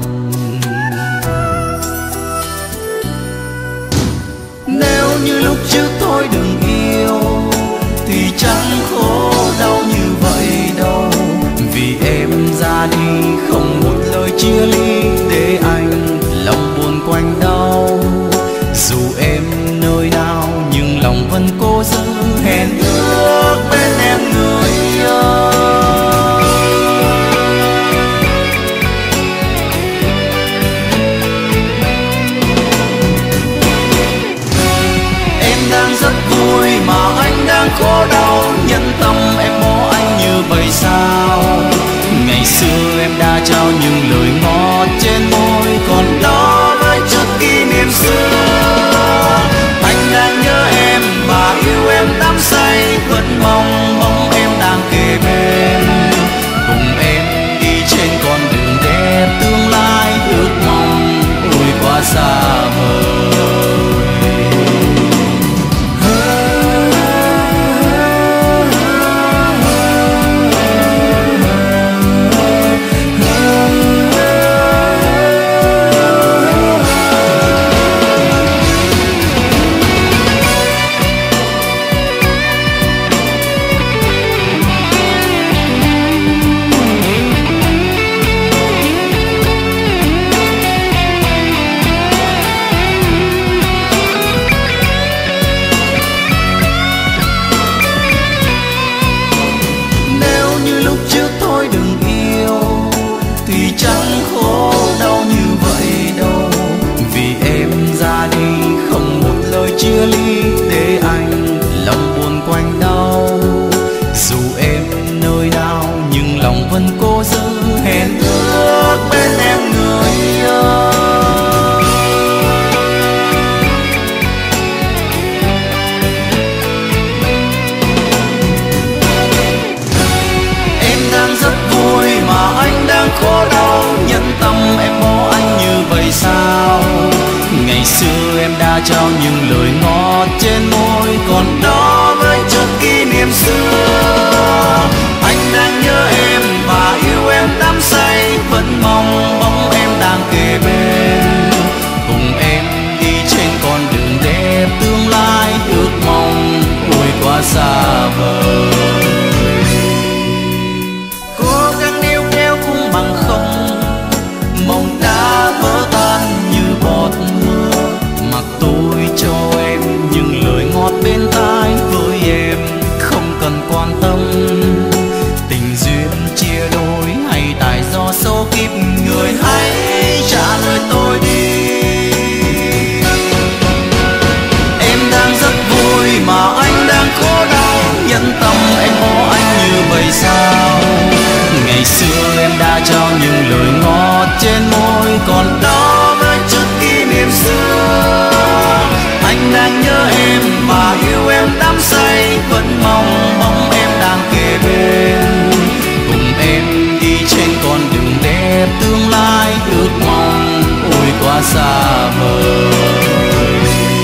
Nếu như lúc trước thôi đừng yêu thì chẳng khổ đau như vậy đâu. Vì em ra đi không một lời chia ly, để anh lòng buồn quanh đau. Dù em nơi nào nhưng lòng vẫn cố giữ hẹn ước bên em người ơi. Em đang rất vui mà anh đang khổ đau, nhân tâm em bỏ anh như bầy xa. nhưng lòng vẫn cố giữ hẹn ước bên em người ơi. Em đang rất vui mà anh đang khổ đau, nhẫn tâm em bỏ anh như vậy sao? Ngày xưa em đã trao những lời ngọt trên môi, còn đó với chút kỷ niệm xưa. Anh đang nhớ em và yêu em đắm say, vẫn mong bóng em đang kề bên, cùng em đi trên con đường đẹp tương lai, ước mong ôi quá xa vời. Cố gắng níu kéo cũng bằng không, mong đã vỡ tan như bọt mưa. Mặc tôi cho em những lời ngọt bên tai, với em không cần quan tâm tình duyên chia đôi hay tại do số kiếp người, hãy trả lời tôi đi. Em đang rất vui mà anh đang khổ đau, nhẫn tâm em bỏ anh như vậy sao? Ngày xưa em đã trao những lời ngọt trên môi, còn đó với chút kỷ niệm xưa. Anh đang nhớ em và yêu em đắm say, vẫn mong bóng em đang kề bên, cùng em đi trên con đường đẹp tương lai, ước mong ôi quá xa vời.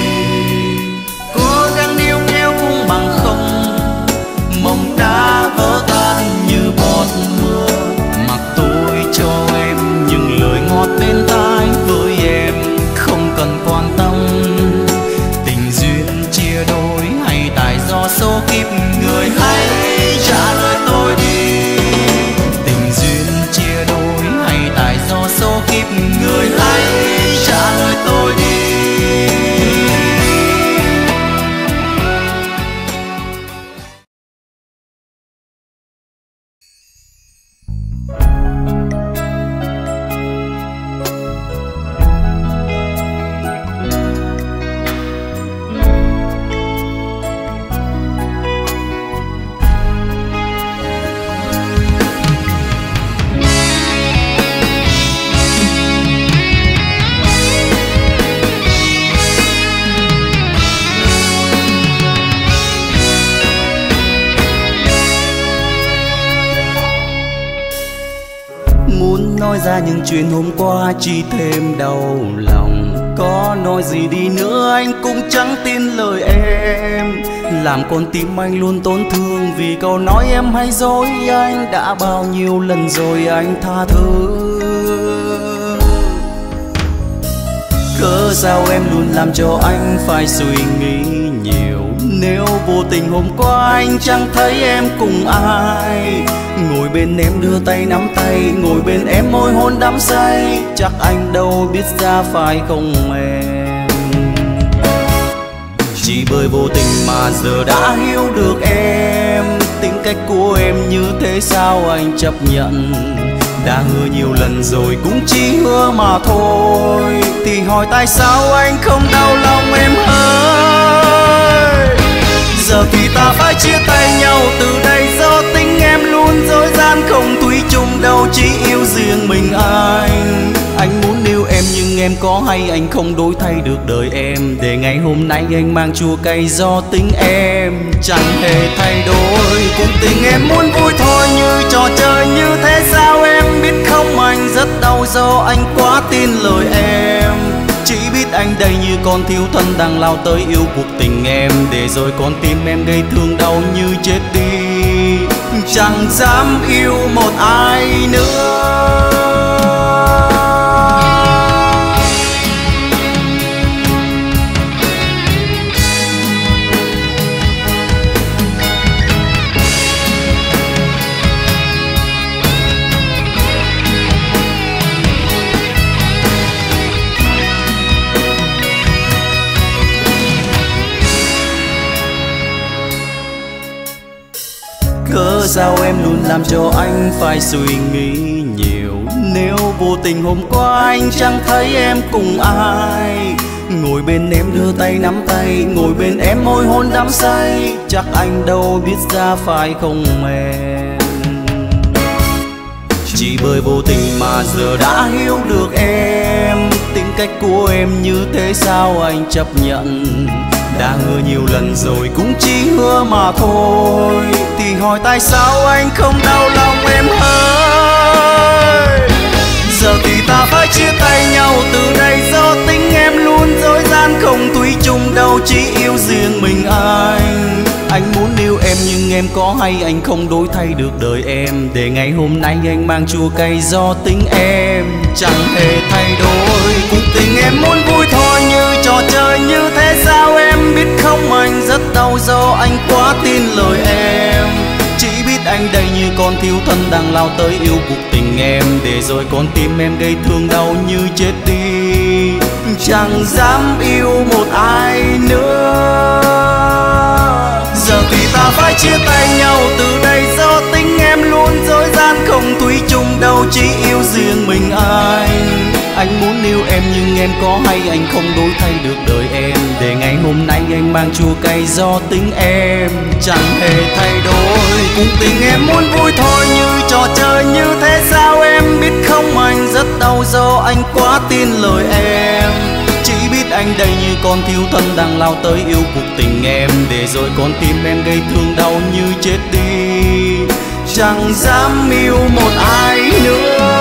Cố gắng níu kéo cũng bằng không, mong đã vỡ tan như bọt mưa. Mặc tôi cho em những lời ngọt bên tai, với em không cần quan tâm tình duyên chia đôi hay tại do số kiếp người, hãy trả lời tôi đi. Tình duyên chia đôi hay tại do số kiếp người, hãy trả lời tôi đi. Muốn nói ra những chuyện hôm qua chỉ thêm đau lòng, có nói gì đi nữa anh cũng chẳng tin lời em. Làm con tim anh luôn tổn thương vì câu nói em hay dối anh, đã bao nhiêu lần rồi anh tha thứ. Cớ sao em luôn làm cho anh phải suy nghĩ nhiều, nếu vô tình hôm qua anh chẳng thấy em cùng ai. Ngồi bên em đưa tay nắm tay, ngồi bên em môi hôn đắm say, chắc anh đâu biết ra phải không em. Chỉ bởi vô tình mà giờ đã hiểu được em, tính cách của em như thế sao anh chấp nhận. Đã hứa nhiều lần rồi cũng chỉ hứa mà thôi, thì hỏi tại sao anh không đau lòng em ơi. Giờ thì ta phải chia tay nhau từ đây, do tính em luôn dối gian, không thủy chung đâu chỉ yêu riêng mình anh. Anh muốn yêu em nhưng em có hay anh không đổi thay được đời em, để ngày hôm nay anh mang chua cay do tính em chẳng hề thay đổi. Cuộc tình em muốn vui thôi như trò chơi như thế sao em biết không, anh rất đau do anh quá tin lời em. Chỉ biết anh đây như con thiếu thân đang lao tới yêu cuộc tình em, để rồi con tim em gây thương đau như chết đi, chẳng dám yêu một ai nữa. Cớ sao em luôn làm cho anh phải suy nghĩ nhiều, nếu vô tình hôm qua anh chẳng thấy em cùng ai. Ngồi bên em đưa tay nắm tay, ngồi bên em môi hôn đắm say, chắc anh đâu biết ra phải không em. Chỉ bởi vô tình mà giờ đã hiểu được em. Tính cách của em như thế sao anh chấp nhận. Đã hứa nhiều lần rồi cũng chỉ hứa mà thôi. Thì hỏi tại sao anh không đau lòng em ơi. Giờ thì ta phải chia tay nhau từ đây, do tính em luôn dối gian, không thủy chung đâu chỉ yêu riêng mình anh. Anh muốn yêu em nhưng em có hay anh không đổi thay được đời em. Để ngày hôm nay anh mang chua cay do tính em chẳng hề thay đổi. Cuộc tình em muốn vui thôi như trò chơi như thế sao em biết không. Anh rất đau do anh quá tin lời em. Chỉ biết anh đây như con thiếu thân đang lao tới yêu cuộc tình em. Để rồi con tim em gây thương đau như chết đi, chẳng dám yêu một ai nữa. Giờ thì ta phải chia tay nhau từ đây, do tính em luôn dối gian, không thủy chung đâu chỉ yêu riêng mình anh. Anh muốn yêu em nhưng em có hay anh không đổi thay được đời em. Để ngày hôm nay anh mang chua cay do tính em chẳng hề thay đổi. Cuộc tình em muốn vui thôi như trò chơi như thế sao em biết không. Anh rất đau do anh quá tin lời em. Chỉ biết anh đây như con thiếu thân đang lao tới yêu cuộc tình em. Để rồi con tim em gây thương đau như chết đi, chẳng dám yêu một ai nữa.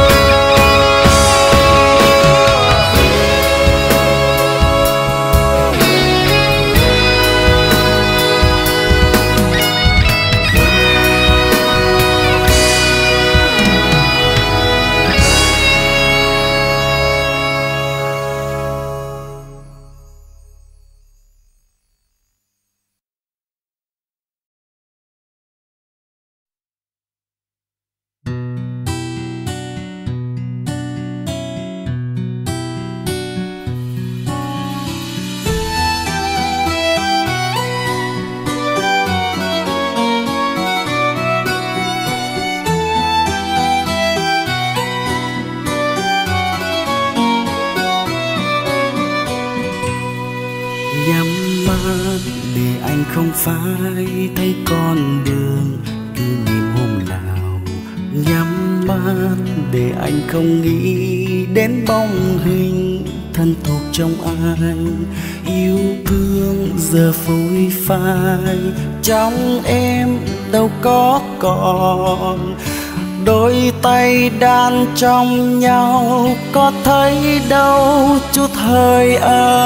Không phải thấy con đường kỷ niệm hôm nào. Nhắm mắt để anh không nghĩ đến bóng hình thân thuộc trong anh. Yêu thương giờ phôi phai trong em đâu có còn. Đôi tay đan trong nhau có thấy đâu chút hơi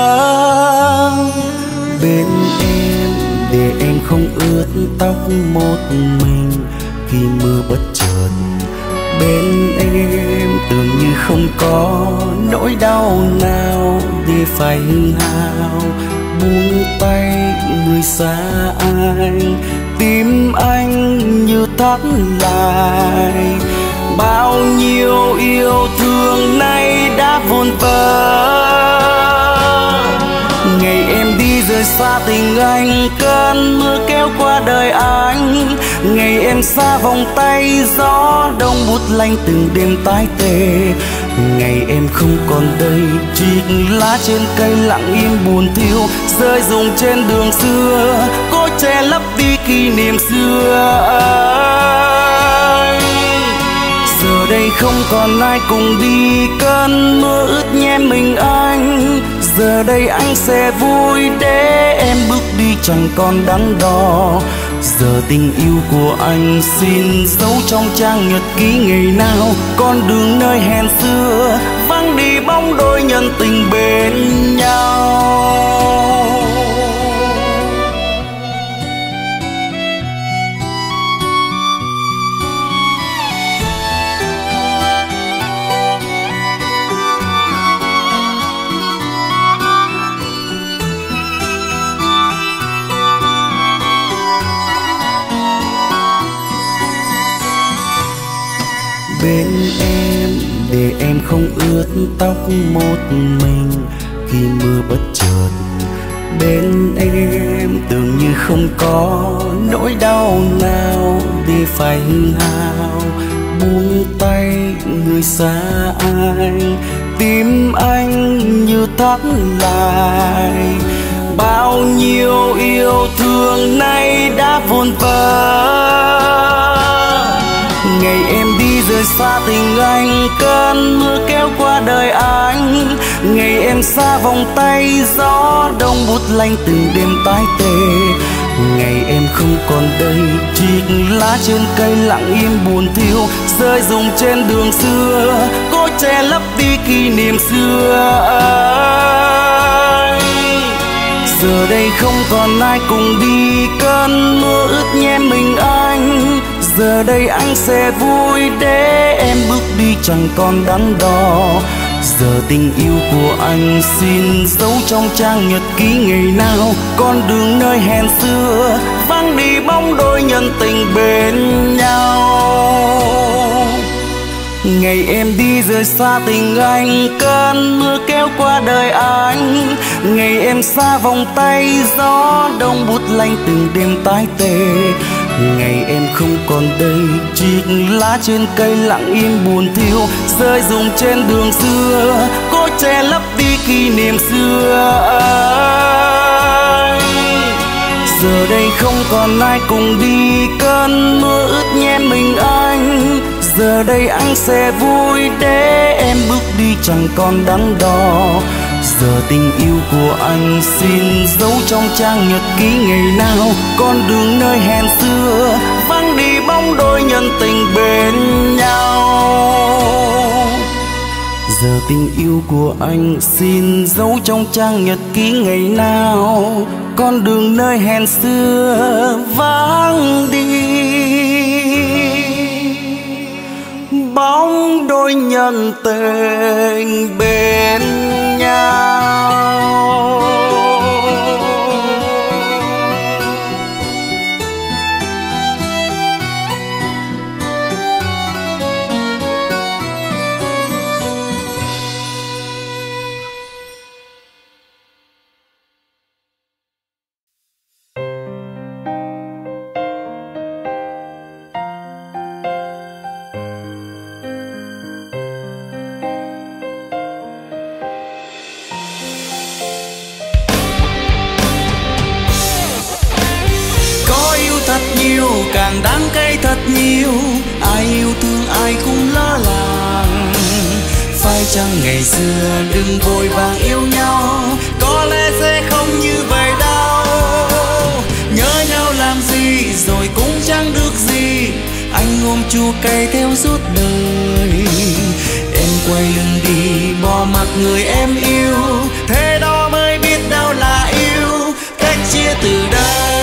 ấm. Bên em để em không ướt tóc một mình khi mưa bất chợt. Bên em tưởng như không có nỗi đau nào để phải hư hao. Buông tay người xa anh, tim anh như thắt lại. Bao nhiêu yêu thương nay đã vụn vỡ. Ngày em đi rời xa tình anh, cơn mưa kéo qua đời anh. Ngày em xa vòng tay, gió đông bút lạnh từng đêm tái tê. Ngày em không còn đây, chiếc lá trên cây lặng im buồn thiêu, rơi rụng trên đường xưa, cố che lấp đi kỷ niệm xưa. Giờ đây không còn ai cùng đi, cơn mưa ướt nhẹ mình anh. Giờ đây anh sẽ vui để em bước đi chẳng còn đắn đo. Giờ tình yêu của anh xin giấu trong trang nhật ký ngày nào. Con đường nơi hẹn xưa vắng đi bóng đôi nhân tình bên nhau. Bên em để em không ướt tóc một mình khi mưa bất chợt. Bên em tưởng như không có nỗi đau nào để phải hư hao. Buông tay người xa anh, tim anh như thắt lại. Bao nhiêu yêu thương nay đã vụn vỡ. Ngày em đi rời xa tình anh, cơn mưa kéo qua đời anh. Ngày em xa vòng tay, gió đông bút lạnh từng đêm tái tê. Ngày em không còn đây, chiếc lá trên cây lặng im buồn thiêu, rơi rụng trên đường xưa, cố che lấp đi kỷ niệm xưa ấy. Giờ đây không còn ai cùng đi, cơn mưa ướt nhẹ mình anh. Giờ đây anh sẽ vui để em bước đi chẳng còn đắn đo. Giờ tình yêu của anh xin giấu trong trang nhật ký ngày nào. Con đường nơi hẹn xưa vắng đi bóng đôi nhân tình bên nhau. Ngày em đi rời xa tình anh, cơn mưa kéo qua đời anh. Ngày em xa vòng tay, gió đông bút lạnh từng đêm tái tê. Ngày em không còn đây, chiếc lá trên cây lặng im buồn thiêu, rơi rụng trên đường xưa, cố che lấp đi kỷ niệm xưa ấy. Giờ đây không còn ai cùng đi, cơn mưa ướt nhẹ mình anh. Giờ đây anh sẽ vui để em bước đi chẳng còn đắn đo. Giờ tình yêu của anh xin giấu trong trang nhật ký ngày nào. Con đường nơi hẹn xưa vắng đi bóng đôi nhân tình bên nhau. Giờ tình yêu của anh xin giấu trong trang nhật ký ngày nào. Con đường nơi hẹn xưa vắng đi bóng đôi nhân tình bên nhau. Càng đáng cay thật nhiều, ai yêu thương ai cũng lỡ làng. Phải chăng ngày xưa đừng vội vàng yêu nhau, có lẽ sẽ không như vậy đâu. Nhớ nhau làm gì rồi cũng chẳng được gì, anh ôm chua cay theo suốt đời. Em quay lưng đi bỏ mặc người em yêu, thế đó mới biết đâu là yêu. Cách chia từ đây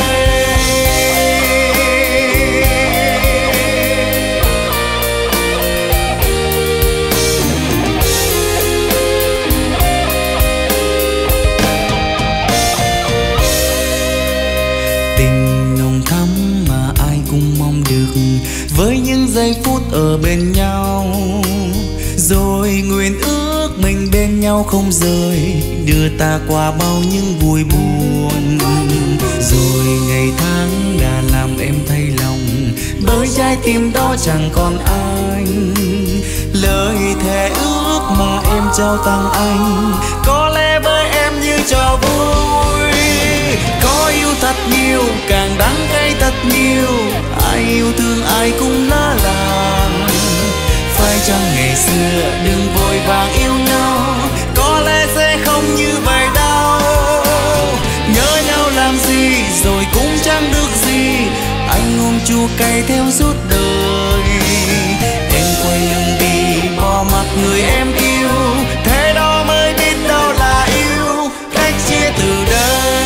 với những giây phút ở bên nhau, rồi nguyện ước mình bên nhau không rời, đưa ta qua bao những vui buồn. Rồi ngày tháng đã làm em thay lòng, bởi trái tim đó chẳng còn anh. Lời thề ước mà em trao tặng anh, có lẽ với em như trò vui. Có yêu thật nhiều, càng đắng cay thật nhiều, ai yêu thương ai cũng lỡ làng. Phải chăng ngày xưa đừng vội vàng yêu nhau, có lẽ sẽ không như vậy đâu. Nhớ nhau làm gì rồi cũng chẳng được gì, anh ôm chua cay theo suốt đời. Em quay lưng đi bỏ mặc người em yêu, thế đó mới biết đâu là yêu. Cách chia từ đây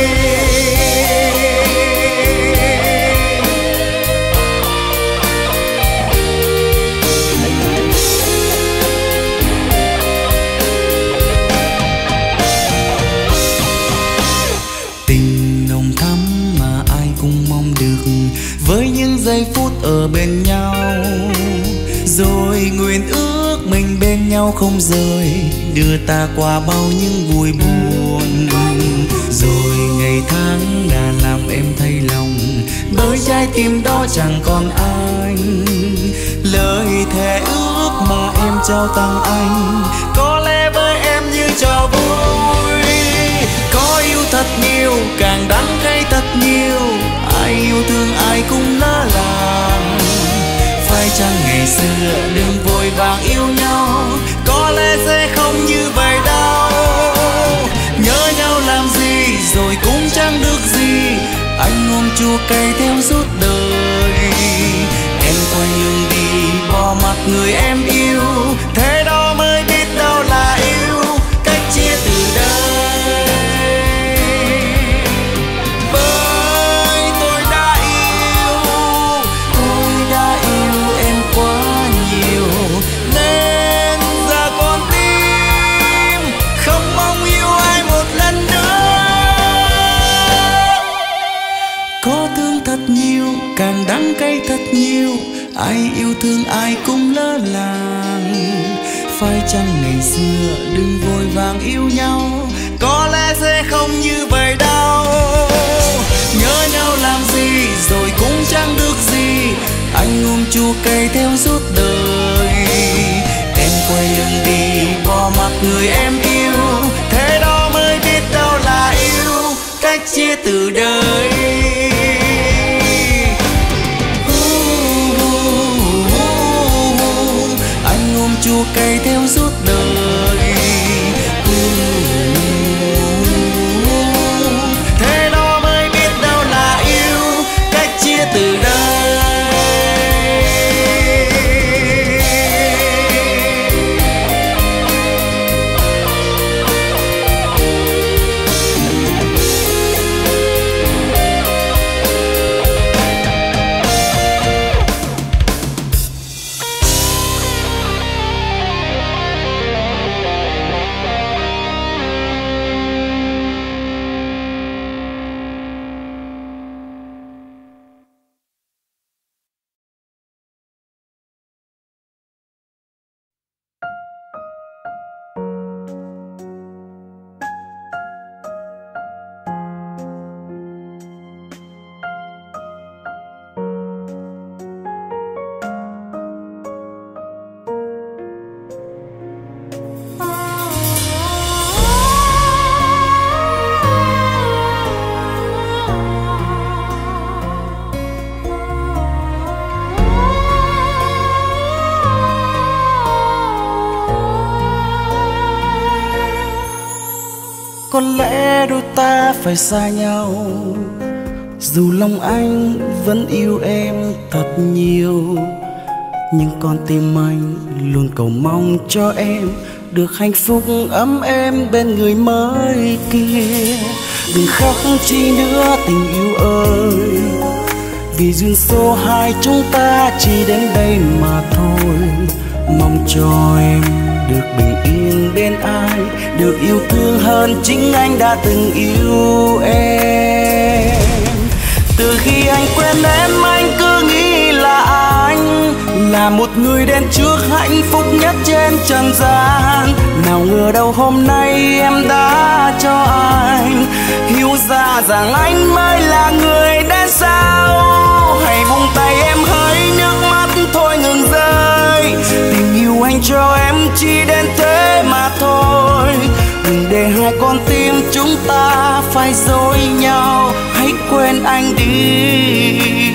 với những giây phút ở bên nhau, rồi nguyện ước mình bên nhau không rời, đưa ta qua bao những vui buồn. Rồi ngày tháng đã làm em thay lòng, bởi trái tim đó chẳng còn anh. Lời thề ước mà em trao tặng anh, có lẽ với em như trò vui. Có yêu thật nhiều, càng đắng cay thật nhiều, ai yêu thương ai cũng lỡ làng. phải chăng ngày xưa đừng vội vàng yêu nhau, có lẽ sẽ không như vậy đâu. Nhớ nhau làm gì rồi cũng chẳng được gì, anh ôm chua cay theo suốt đời. Em quay lưng đi bỏ mặc người em yêu, thế đó mới biết đâu là yêu, cách chia từ đây. Bởi tôi đã yêu, tôi đã yêu em quá nhiều, nên giờ con tim không mong yêu ai một lần nữa. Có thương thật nhiều, càng đắng cay thật nhiều, ai yêu thương ai cũng lỡ làng. Phải chăng ngày xưa đừng vội vàng yêu nhau, có lẽ sẽ không như vậy đâu. Nhớ nhau làm gì rồi cũng chẳng được gì, anh ôm chua cay theo suốt đời. Em quay lưng đi bỏ mặc người em yêu, thế đó mới biết đâu là yêu, cách chia từ đời. Chua cay theo suốt đời, thế đó mới biết đâu là yêu, cách chia từ đây. Có lẽ đôi ta phải xa nhau, dù lòng anh vẫn yêu em thật nhiều, nhưng con tim anh luôn cầu mong cho em được hạnh phúc ấm êm bên người mới kia. Đừng khóc chi nữa tình yêu ơi, vì duyên số hai chúng ta chỉ đến đây mà thôi. Mong cho em được bình yên bên ai, được yêu thương hơn chính anh đã từng yêu em. Từ khi anh quen em anh cứ nghĩ là anh là một người đến trước hạnh phúc nhất trên trần gian. Nào ngờ đâu hôm nay em đã cho anh hiểu ra rằng anh mới là người đến sau. Hãy buông tay em hỡi, nước mắt thôi ngừng rơi, tình yêu anh cho em chỉ đến thế mà thôi. Đừng để hai con tim chúng ta phải dối nhau, hãy quên anh đi.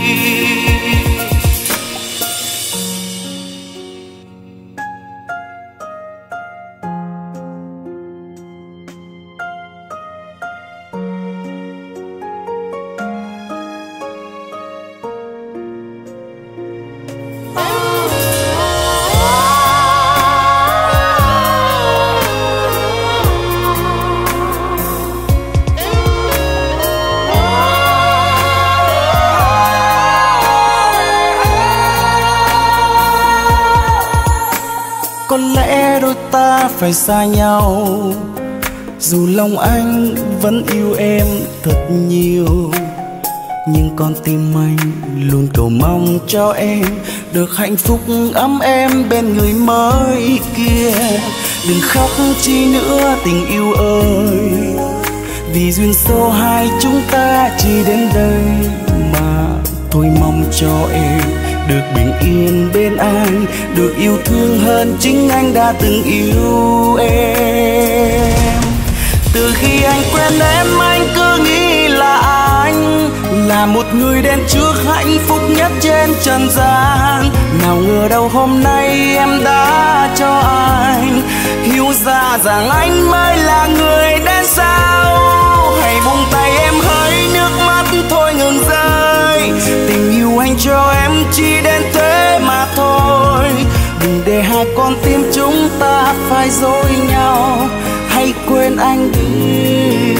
Có lẽ đôi ta phải xa nhau, dù lòng anh vẫn yêu em thật nhiều, nhưng con tim anh luôn cầu mong cho em được hạnh phúc ấm êm bên người mới kia. Đừng khóc chi nữa tình yêu ơi, vì duyên số hai chúng ta chỉ đến đây mà thôi. Mong cho em được bình yên bên anh, được yêu thương hơn chính anh đã từng yêu em. Từ khi anh quen em anh cứ nghĩ là anh là một người đến trước hạnh phúc nhất trên trần gian. Nào ngờ đâu hôm nay em đã cho anh hiểu ra rằng anh mới là người đến sau. Hãy buông tay em hỡi, nước mắt thôi ngừng rơi. Tình yêu anh cho em chỉ đến thế mà thôi. Đừng để hai con tim chúng ta phải dối nhau. Hãy quên anh đi.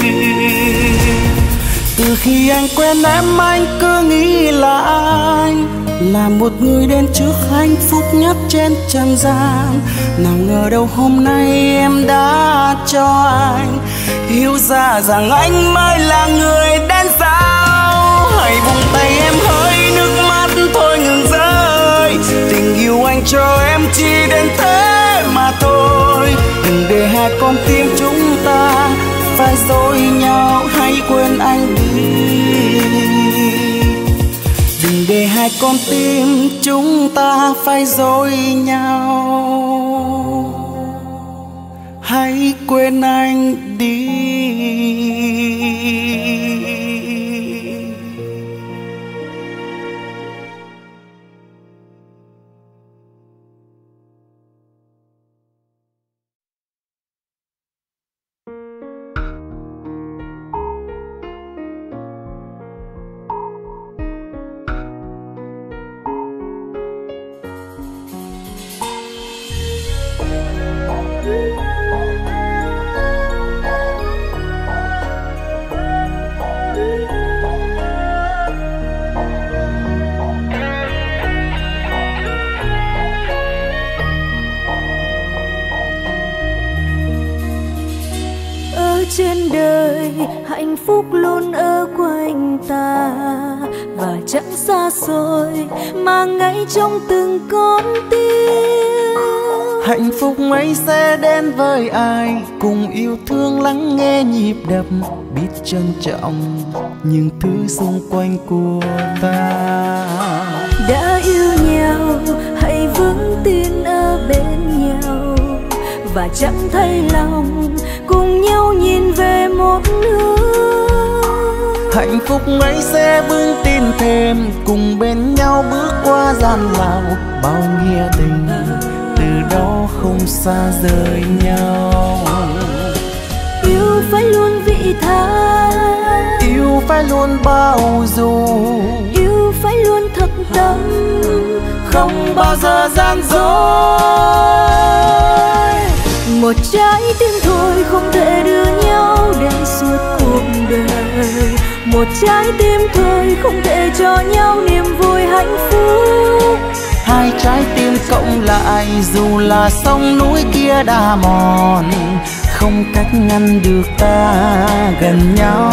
Từ khi anh quen em anh cứ nghĩ là anh là một người đến trước hạnh phúc nhất trên trần gian. Nào ngờ đâu hôm nay em đã cho anh hiểu ra rằng anh mới là người đến sau. Hãy buông tay em hỡi, nước mắt thôi ngừng rơi. Tình yêu anh cho em chỉ đến thế mà thôi. Đừng để hai con tim chúng ta phải dối nhau. Hãy quên anh đi. Đừng để hai con tim chúng ta phải dối nhau. Hãy quên anh đi. Trên đời hạnh phúc luôn ở quanh ta và chẳng xa xôi mà ngay trong từng con tim. Hạnh phúc ấy sẽ đến với ai cùng yêu thương lắng nghe nhịp đập, biết trân trọng những thứ xung quanh của ta. Đã yêu nhau hãy vững tin ở bên nhau và chẳng thay lòng, cùng nhau nhìn về một hướng. Hạnh phúc ấy sẽ vững tin thêm, cùng bên nhau bước qua gian lao. Bao nghĩa tình từ đó không xa rời nhau. Yêu phải luôn vị tha, yêu phải luôn bao dung, yêu phải luôn thật tâm, không bao giờ gian dối. Một trái tim thôi không thể đưa nhau đến suốt cuộc đời. Một trái tim thôi không thể cho nhau niềm vui hạnh phúc. Hai trái tim cộng lại dù là sông núi kia đá mòn, không cách ngăn được ta gần nhau.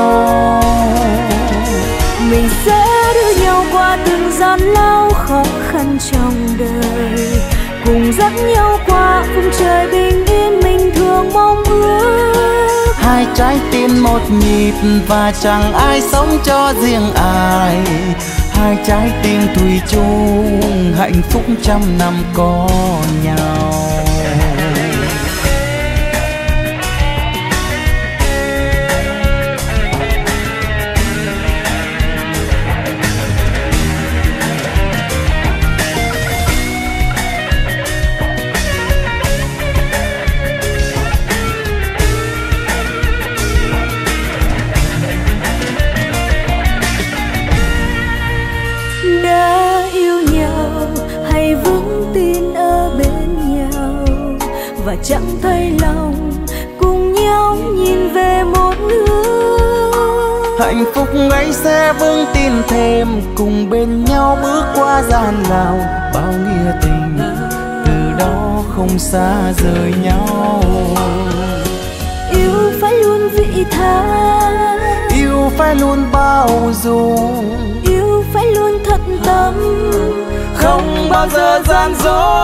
Mình sẽ đưa nhau qua từng gian lao khó khăn trong đời, cùng dắt nhau qua vùng trời bình yên mình thường mong ước. Hai trái tim một nhịp và chẳng ai sống cho riêng ai. Hai trái tim thủy chung hạnh phúc trăm năm có nhau. Và chẳng thay lòng, cùng nhau nhìn về một hướng. Hạnh phúc ấy sẽ vững tin thêm, cùng bên nhau bước qua gian lao. Bao nghĩa tình từ đó không xa rời nhau. Yêu phải luôn vị tha, yêu phải luôn bao dung, yêu phải luôn thật tâm, không bao giờ gian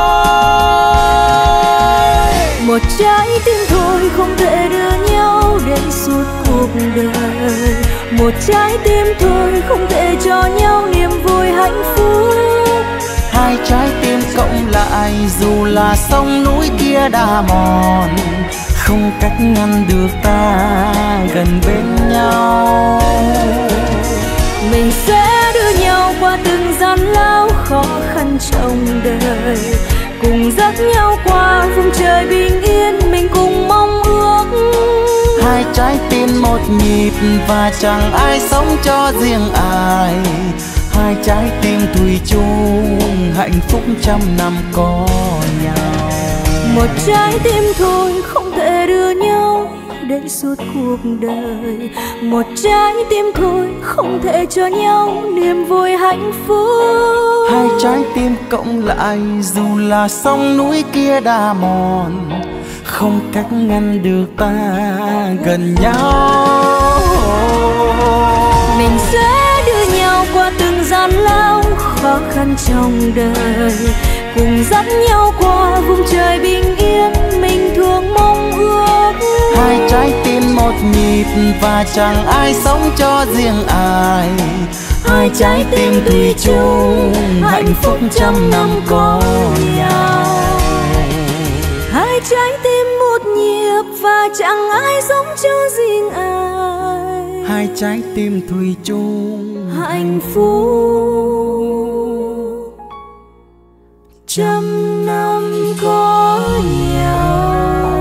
dối. Một trái tim thôi không thể đưa nhau đến suốt cuộc đời. Một trái tim thôi không thể cho nhau niềm vui hạnh phúc. Hai trái tim cộng lại dù là sông núi kia đá mòn, không cách ngăn được ta gần bên nhau. Mình sẽ đưa nhau qua từng gian lao khó khăn trong đời, cùng dắt nhau qua vùng trời bình yên, mình cùng mong ước. Hai trái tim một nhịp và chẳng ai sống cho riêng ai, hai trái tim thủy chung hạnh phúc trăm năm có nhau. Một trái tim thôi không thể đưa nhau đến suốt cuộc đời, một trái tim thôi không thể cho nhau niềm vui hạnh phúc. Hai trái tim cộng lại dù là sông núi kia đa mòn, không cách ngăn được ta gần nhau. Mình sẽ đưa nhau qua từng gian lao khó khăn trong đời, cùng dắt nhau qua vùng trời bình yên mình thường mong ước. Hai trái tim một nhịp và chẳng ai sống cho riêng ai, hai trái tim thủy chung hạnh phúc trăm năm có nhau. Hai trái tim một nhịp và chẳng ai sống cho riêng ai, hai trái tim thủy chung hạnh phúc trăm năm có nhau.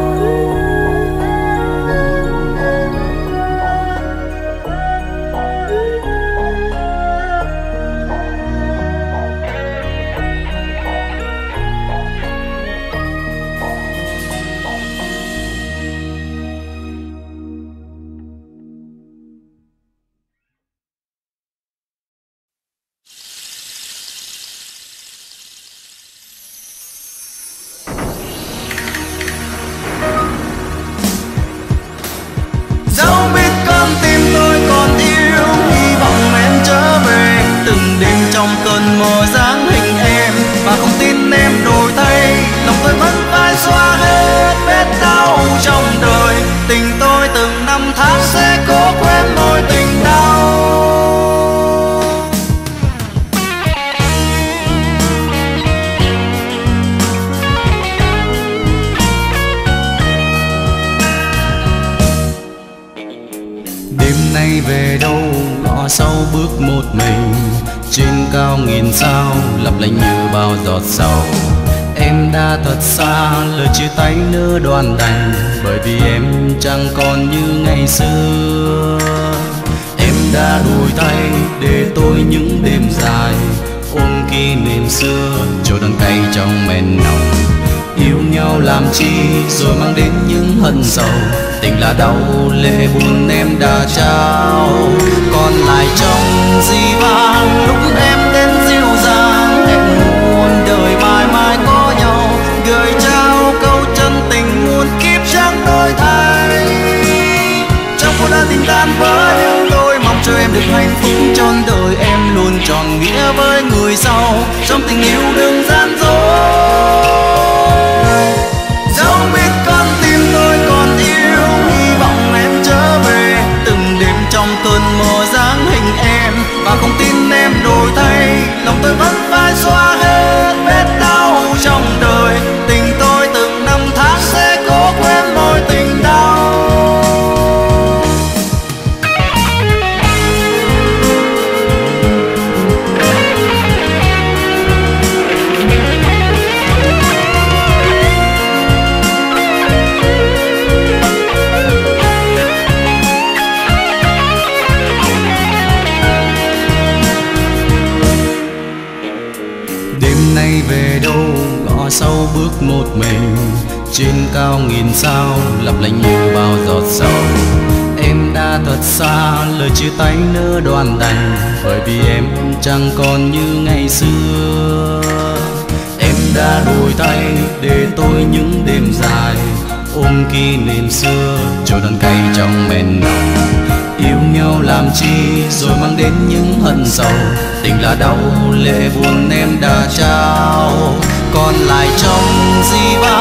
trong cơn mơ dáng hình em, và không tin em đổi thay, lòng tôi vẫn phải xóa hết vết đau trong đời. Tình tôi từng năm tháng sẽ cố quên mối tình đau. Đêm nay về đâu ngõ sâu bước một mình, trên cao nghìn sao lấp lánh như bao giọt sầu. Em đã thật xa, lời chia tay nỡ đoạn đành, bởi vì em chẳng còn như ngày xưa. Em đã đổi thay để tôi những đêm dài, ôm kỷ niệm xưa trôi đắng cay trong men nồng. Yêu nhau làm chi rồi mang đến những hận sầu, tình là đau lệ buồn em đã trao. Còn lại trong di vang lúc em đến dịu dàng, em muôn đời mãi mãi có nhau, gửi trao câu chân tình muôn kiếp chẳng đổi thay. Trong cuộc đời tình tan vỡ nhưng tôi mong cho em được hạnh phúc trọn đời, em luôn tròn nghĩa với người sau trong tình yêu đừng gian dối. Dẫu biết con tim tôi còn yêu, hy vọng em trở về. Từng đêm trong cơn mơ dáng hình em, và không tin em đổi thay, lòng tôi vẫn phải xóa hết vết đau trong đời. Tình tôi từng năm tháng sẽ cố quên mối tình đau. Về đâu ngõ sâu bước một mình, trên cao nghìn sao lấp lánh như bao giọt sầu. Em đã thật xa, lời chia tay nỡ đoạn đành, bởi vì em chẳng còn như ngày xưa. Em đã đổi thay để tôi những đêm dài, ôm kỷ niệm xưa trôi đắng cay trong men nồng. Yêu nhau làm chi rồi mang đến những hận sầu, tình là đau lệ buồn em đã trao. Còn lại trong di vang